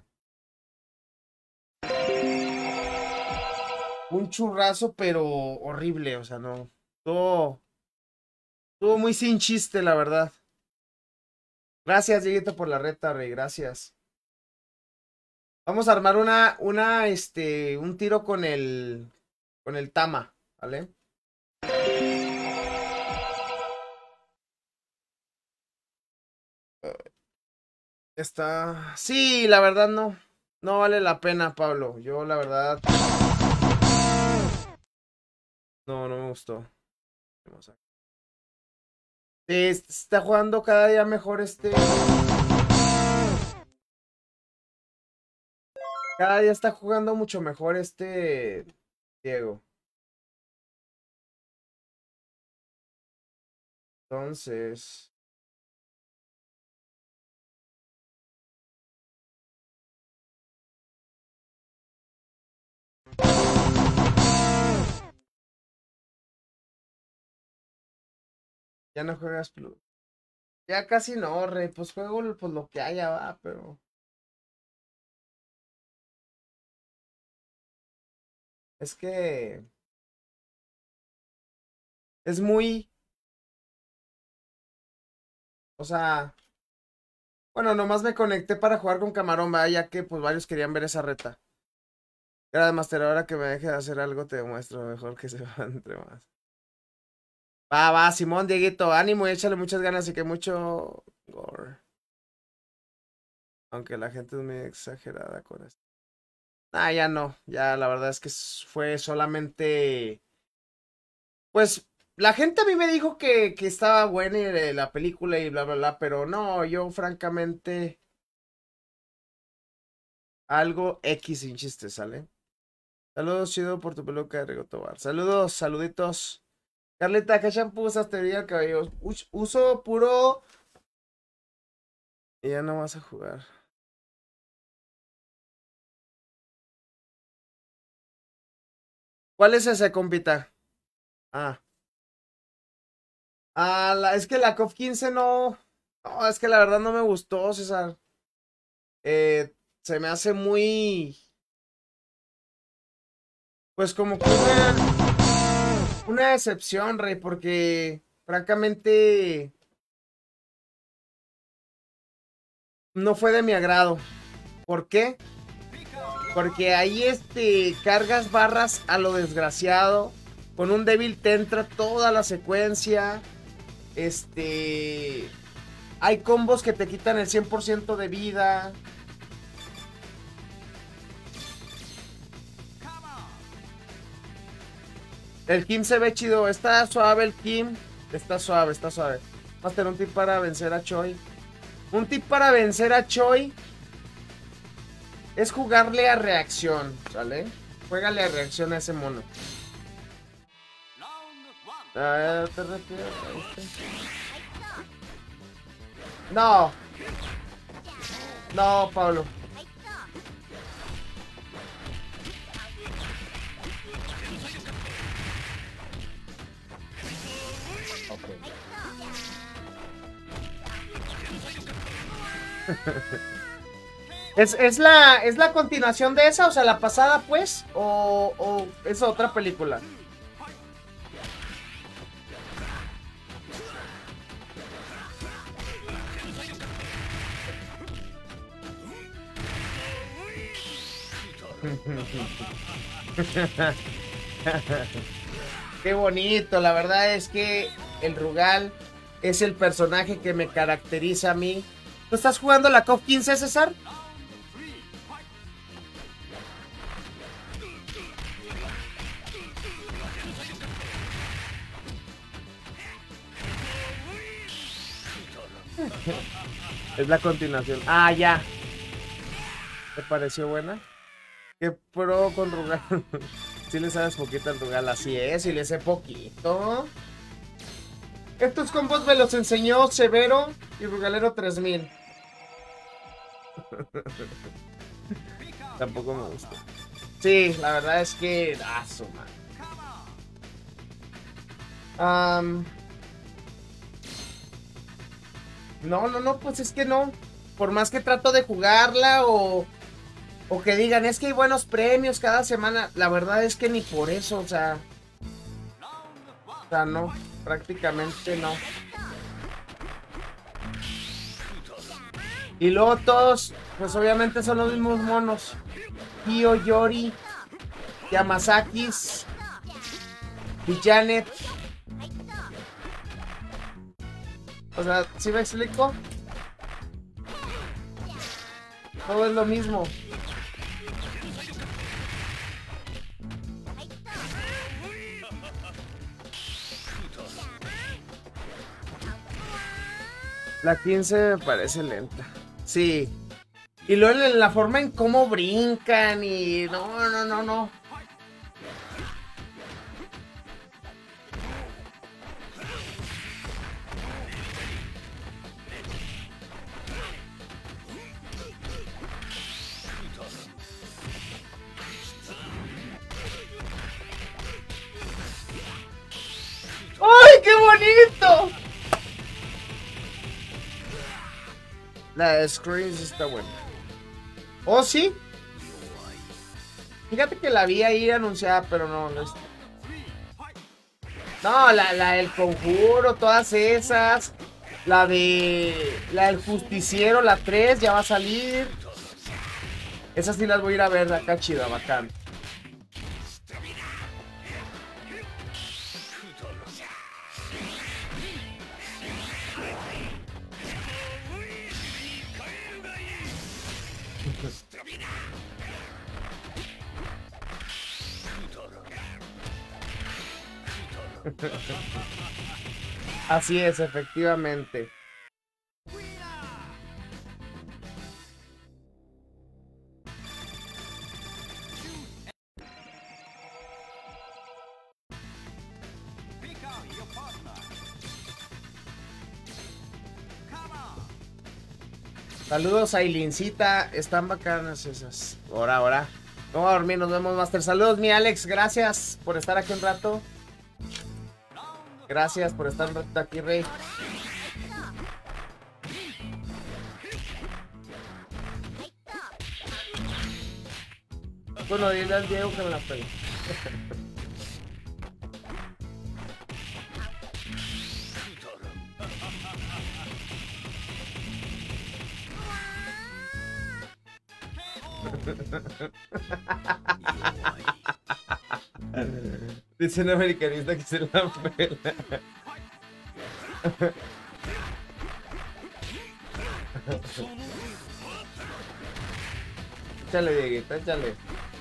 Un churrazo, pero horrible. O sea, no. Todo. Estuvo muy sin chiste, la verdad. Gracias, Dieguito, por la reta, Rey. Gracias. Vamos a armar una, una, este, un tiro con el, con el Tama, ¿vale? Está, sí, la verdad no, no vale la pena, Pablo. Yo, la verdad, no, no me gustó. Sí, está jugando cada día mejor este. Cada día está jugando mucho mejor este Diego. Entonces. Ya no juegas Plus. Ya casi no, Rey. Pues juego pues lo que haya, va, pero. Es que. Es muy. O sea. Bueno, nomás me conecté para jugar con Camarón, va, ya que pues varios querían ver esa reta. Era de Master, ahora que me deje de hacer algo te demuestro mejor que se van entre más. Va, va, Simón, Dieguito, ánimo y échale muchas ganas y que mucho gore. Aunque la gente es muy exagerada con esto. Ah, ya no, ya la verdad es que fue solamente... Pues la gente a mí me dijo que, que estaba buena y la película y bla, bla, bla, pero no, yo francamente... Algo X sin chiste, ¿sale? Saludos, chido, por tu peluca de Rigo Tobar. Saludos, saluditos. Carlita, ¿qué shampoo usas? Te veía el cabello. Us- uso puro... Y ya no vas a jugar. ¿Cuál es ese, compita? Ah. Ah, la, es que la C O F quince no... No, es que la verdad no me gustó, César. Eh, se me hace muy... Pues como que una... Una decepción, Rey, porque... Francamente... No fue de mi agrado. ¿Por qué? Porque ahí este... Cargas barras a lo desgraciado. Con un débil te entra toda la secuencia. Este... Hay combos que te quitan el cien por ciento de vida. El Kim se ve chido. Está suave el Kim. Está suave, está suave. Vamos a tener un tip para vencer a Choi. Un tip para vencer a Choi. Es jugarle a reacción, ¿sale? Juégale a reacción a ese mono. Ah, te retiro, no. No, Pablo. Okay. ¿Es, es, la, ¿Es la continuación de esa? O sea, la pasada, pues. ¿O, o es otra película? Qué bonito, la verdad es que el Rugal es el personaje que me caracteriza a mí. ¿Tú estás jugando la C O F quince, César? Es la continuación. Ah, ya. ¿Te pareció buena? ¿Qué pro con Rugal? Si le sabes poquito al Rugal, así es, y le sé poquito. Estos combos me los enseñó Severo y Rugalero tres mil. Tampoco me gusta. Sí, la verdad es que... Ah, su madre. Um... No, no, no, pues es que no. Por más que trato de jugarla o... O que digan, es que hay buenos premios cada semana. La verdad es que ni por eso, o sea... O sea, no. Prácticamente no. Y luego todos, pues obviamente son los mismos monos. Kyo, Yori, Yamasakis y Janet. O sea, ¿sí me explico? Todo es lo mismo. La quince me parece lenta. Sí. Y luego en la forma en cómo brincan y... No, no, no, no. ¡Ay, qué bonito! La de Screams está buena. ¿Oh, sí? Fíjate que la vi ahí anunciada, pero no, no está. No, la, la del Conjuro, todas esas. La de... La del Justiciero, la tres, ya va a salir. Esas sí las voy a ir a ver acá, chida, bacán. Así es, efectivamente. Saludos a Ilincita, están bacanas esas. Ahora, ahora. Vamos a dormir, nos vemos, Master. Saludos, mi Alex, gracias por estar aquí un rato. Gracias por estar un rato aquí, Rey. Bueno, dile al Diego que me la pegue. Dice un americanista que se la pela. Échale, Dieguito, échale.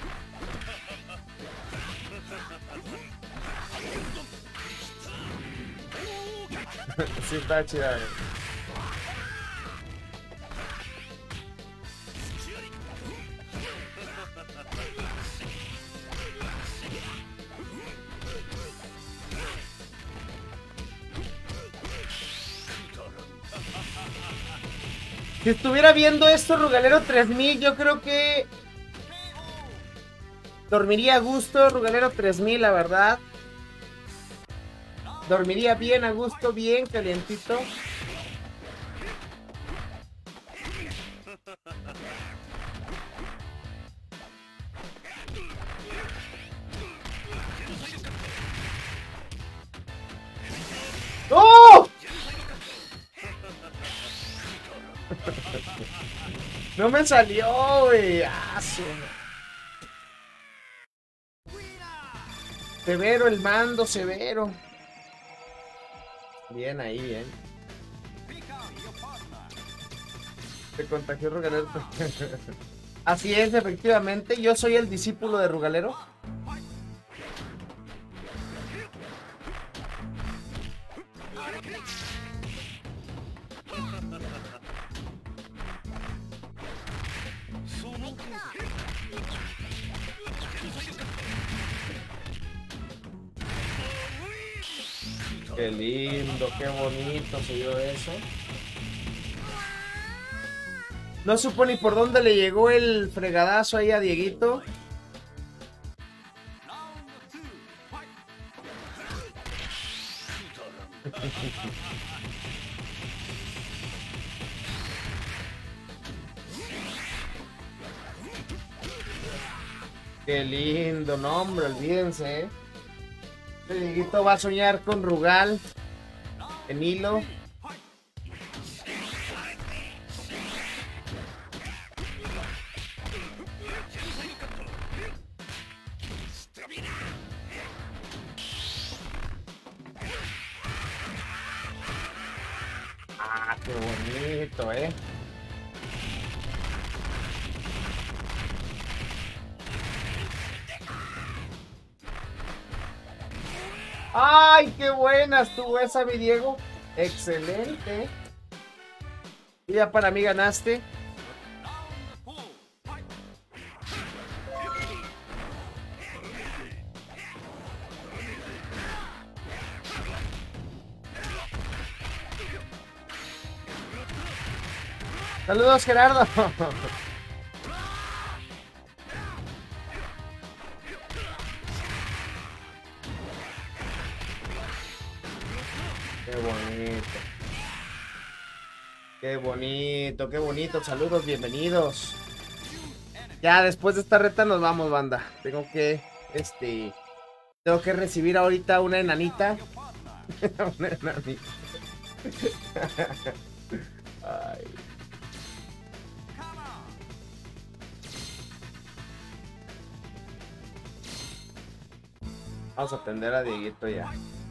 Sí, está chida. Si estuviera viendo esto, Rugalero tres mil, yo creo que dormiría a gusto, Rugalero tres mil, la verdad. Dormiría bien a gusto, bien calientito. ¡Oh! No me salió, güey. Ah, su... Severo el mando, severo. Bien ahí, bien. Se contagió Rugalero. Así es, efectivamente. Yo soy el discípulo de Rugalero. Qué lindo, qué bonito se dio eso. No supo ni por dónde le llegó el fregadazo ahí a Dieguito. Qué lindo, no hombre, olvídense, ¿eh? Este Dieguito va a soñar con Rugal en hilo. Ah, qué bonito, ¿eh? ¡Ay, qué buena estuvo esa, mi Diego! ¡Excelente! Y ya para mí ganaste. ¡Saludos, Gerardo! Qué bonito. Qué bonito, qué bonito. Saludos, bienvenidos. Ya después de esta reta nos vamos, banda. Tengo que, este, tengo que recibir ahorita una enanita. Una enanita. Ay. Vamos a atender a Dieguito ya.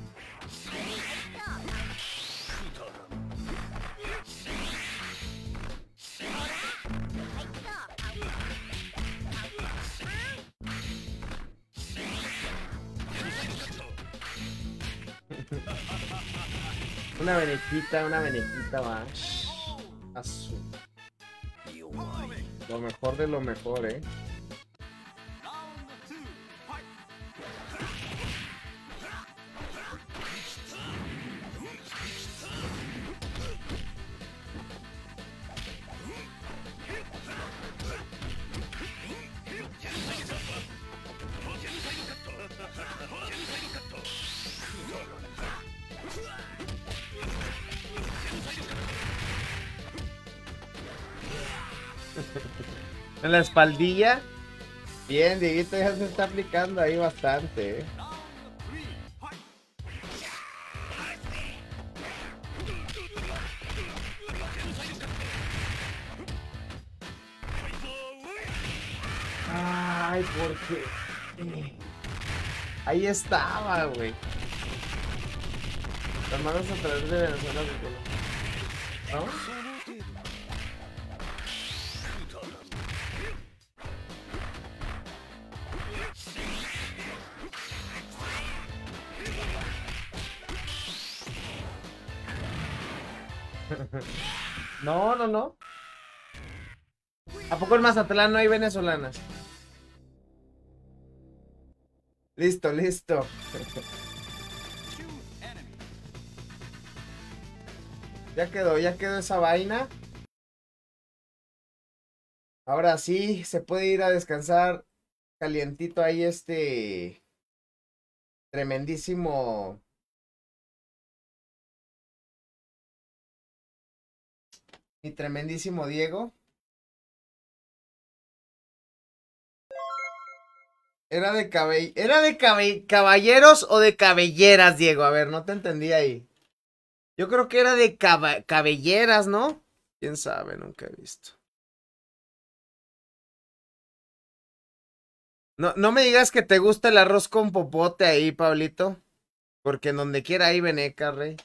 Una venejita, una venejita más. Azul. Lo mejor de lo mejor, eh. En la espaldilla. Bien, Dieguito ya se está aplicando ahí bastante, ¿eh? Ay, ¿por qué? Ahí estaba, güey. Las manos a través de Venezuela, ¿no? No, no, no. ¿A poco en Mazatlán no hay venezolanas? Listo, listo. Ya quedó, ya quedó esa vaina. Ahora sí, se puede ir a descansar calientito ahí este tremendísimo, mi tremendísimo Diego. Era de cabe... ¿Era de cabe... caballeros o de cabelleras, Diego? A ver, no te entendí ahí. Yo creo que era de caba- cabelleras, ¿no? Quién sabe, nunca he visto. No, no me digas que te gusta el arroz con popote ahí, Pablito. Porque en donde quiera hay veneca, rey.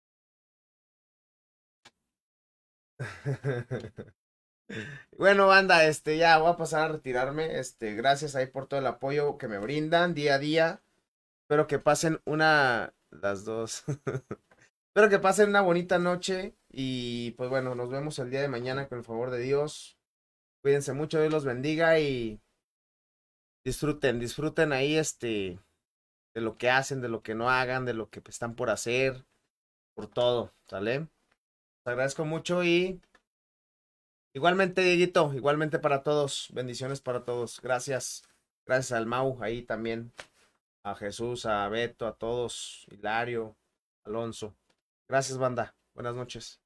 Bueno, banda, este, ya voy a pasar a retirarme. Este, gracias ahí por todo el apoyo que me brindan día a día. Espero que pasen una, las dos. Espero que pasen una bonita noche. Y pues bueno, nos vemos el día de mañana con el favor de Dios. Cuídense mucho, Dios los bendiga y disfruten, disfruten ahí este, de lo que hacen, de lo que no hagan, de lo que están por hacer, por todo, ¿sale? Te agradezco mucho y igualmente, Dieguito, igualmente para todos, bendiciones para todos. Gracias, gracias al Mau ahí también, a Jesús, a Beto, a todos, Hilario, Alonso. Gracias, banda. Buenas noches.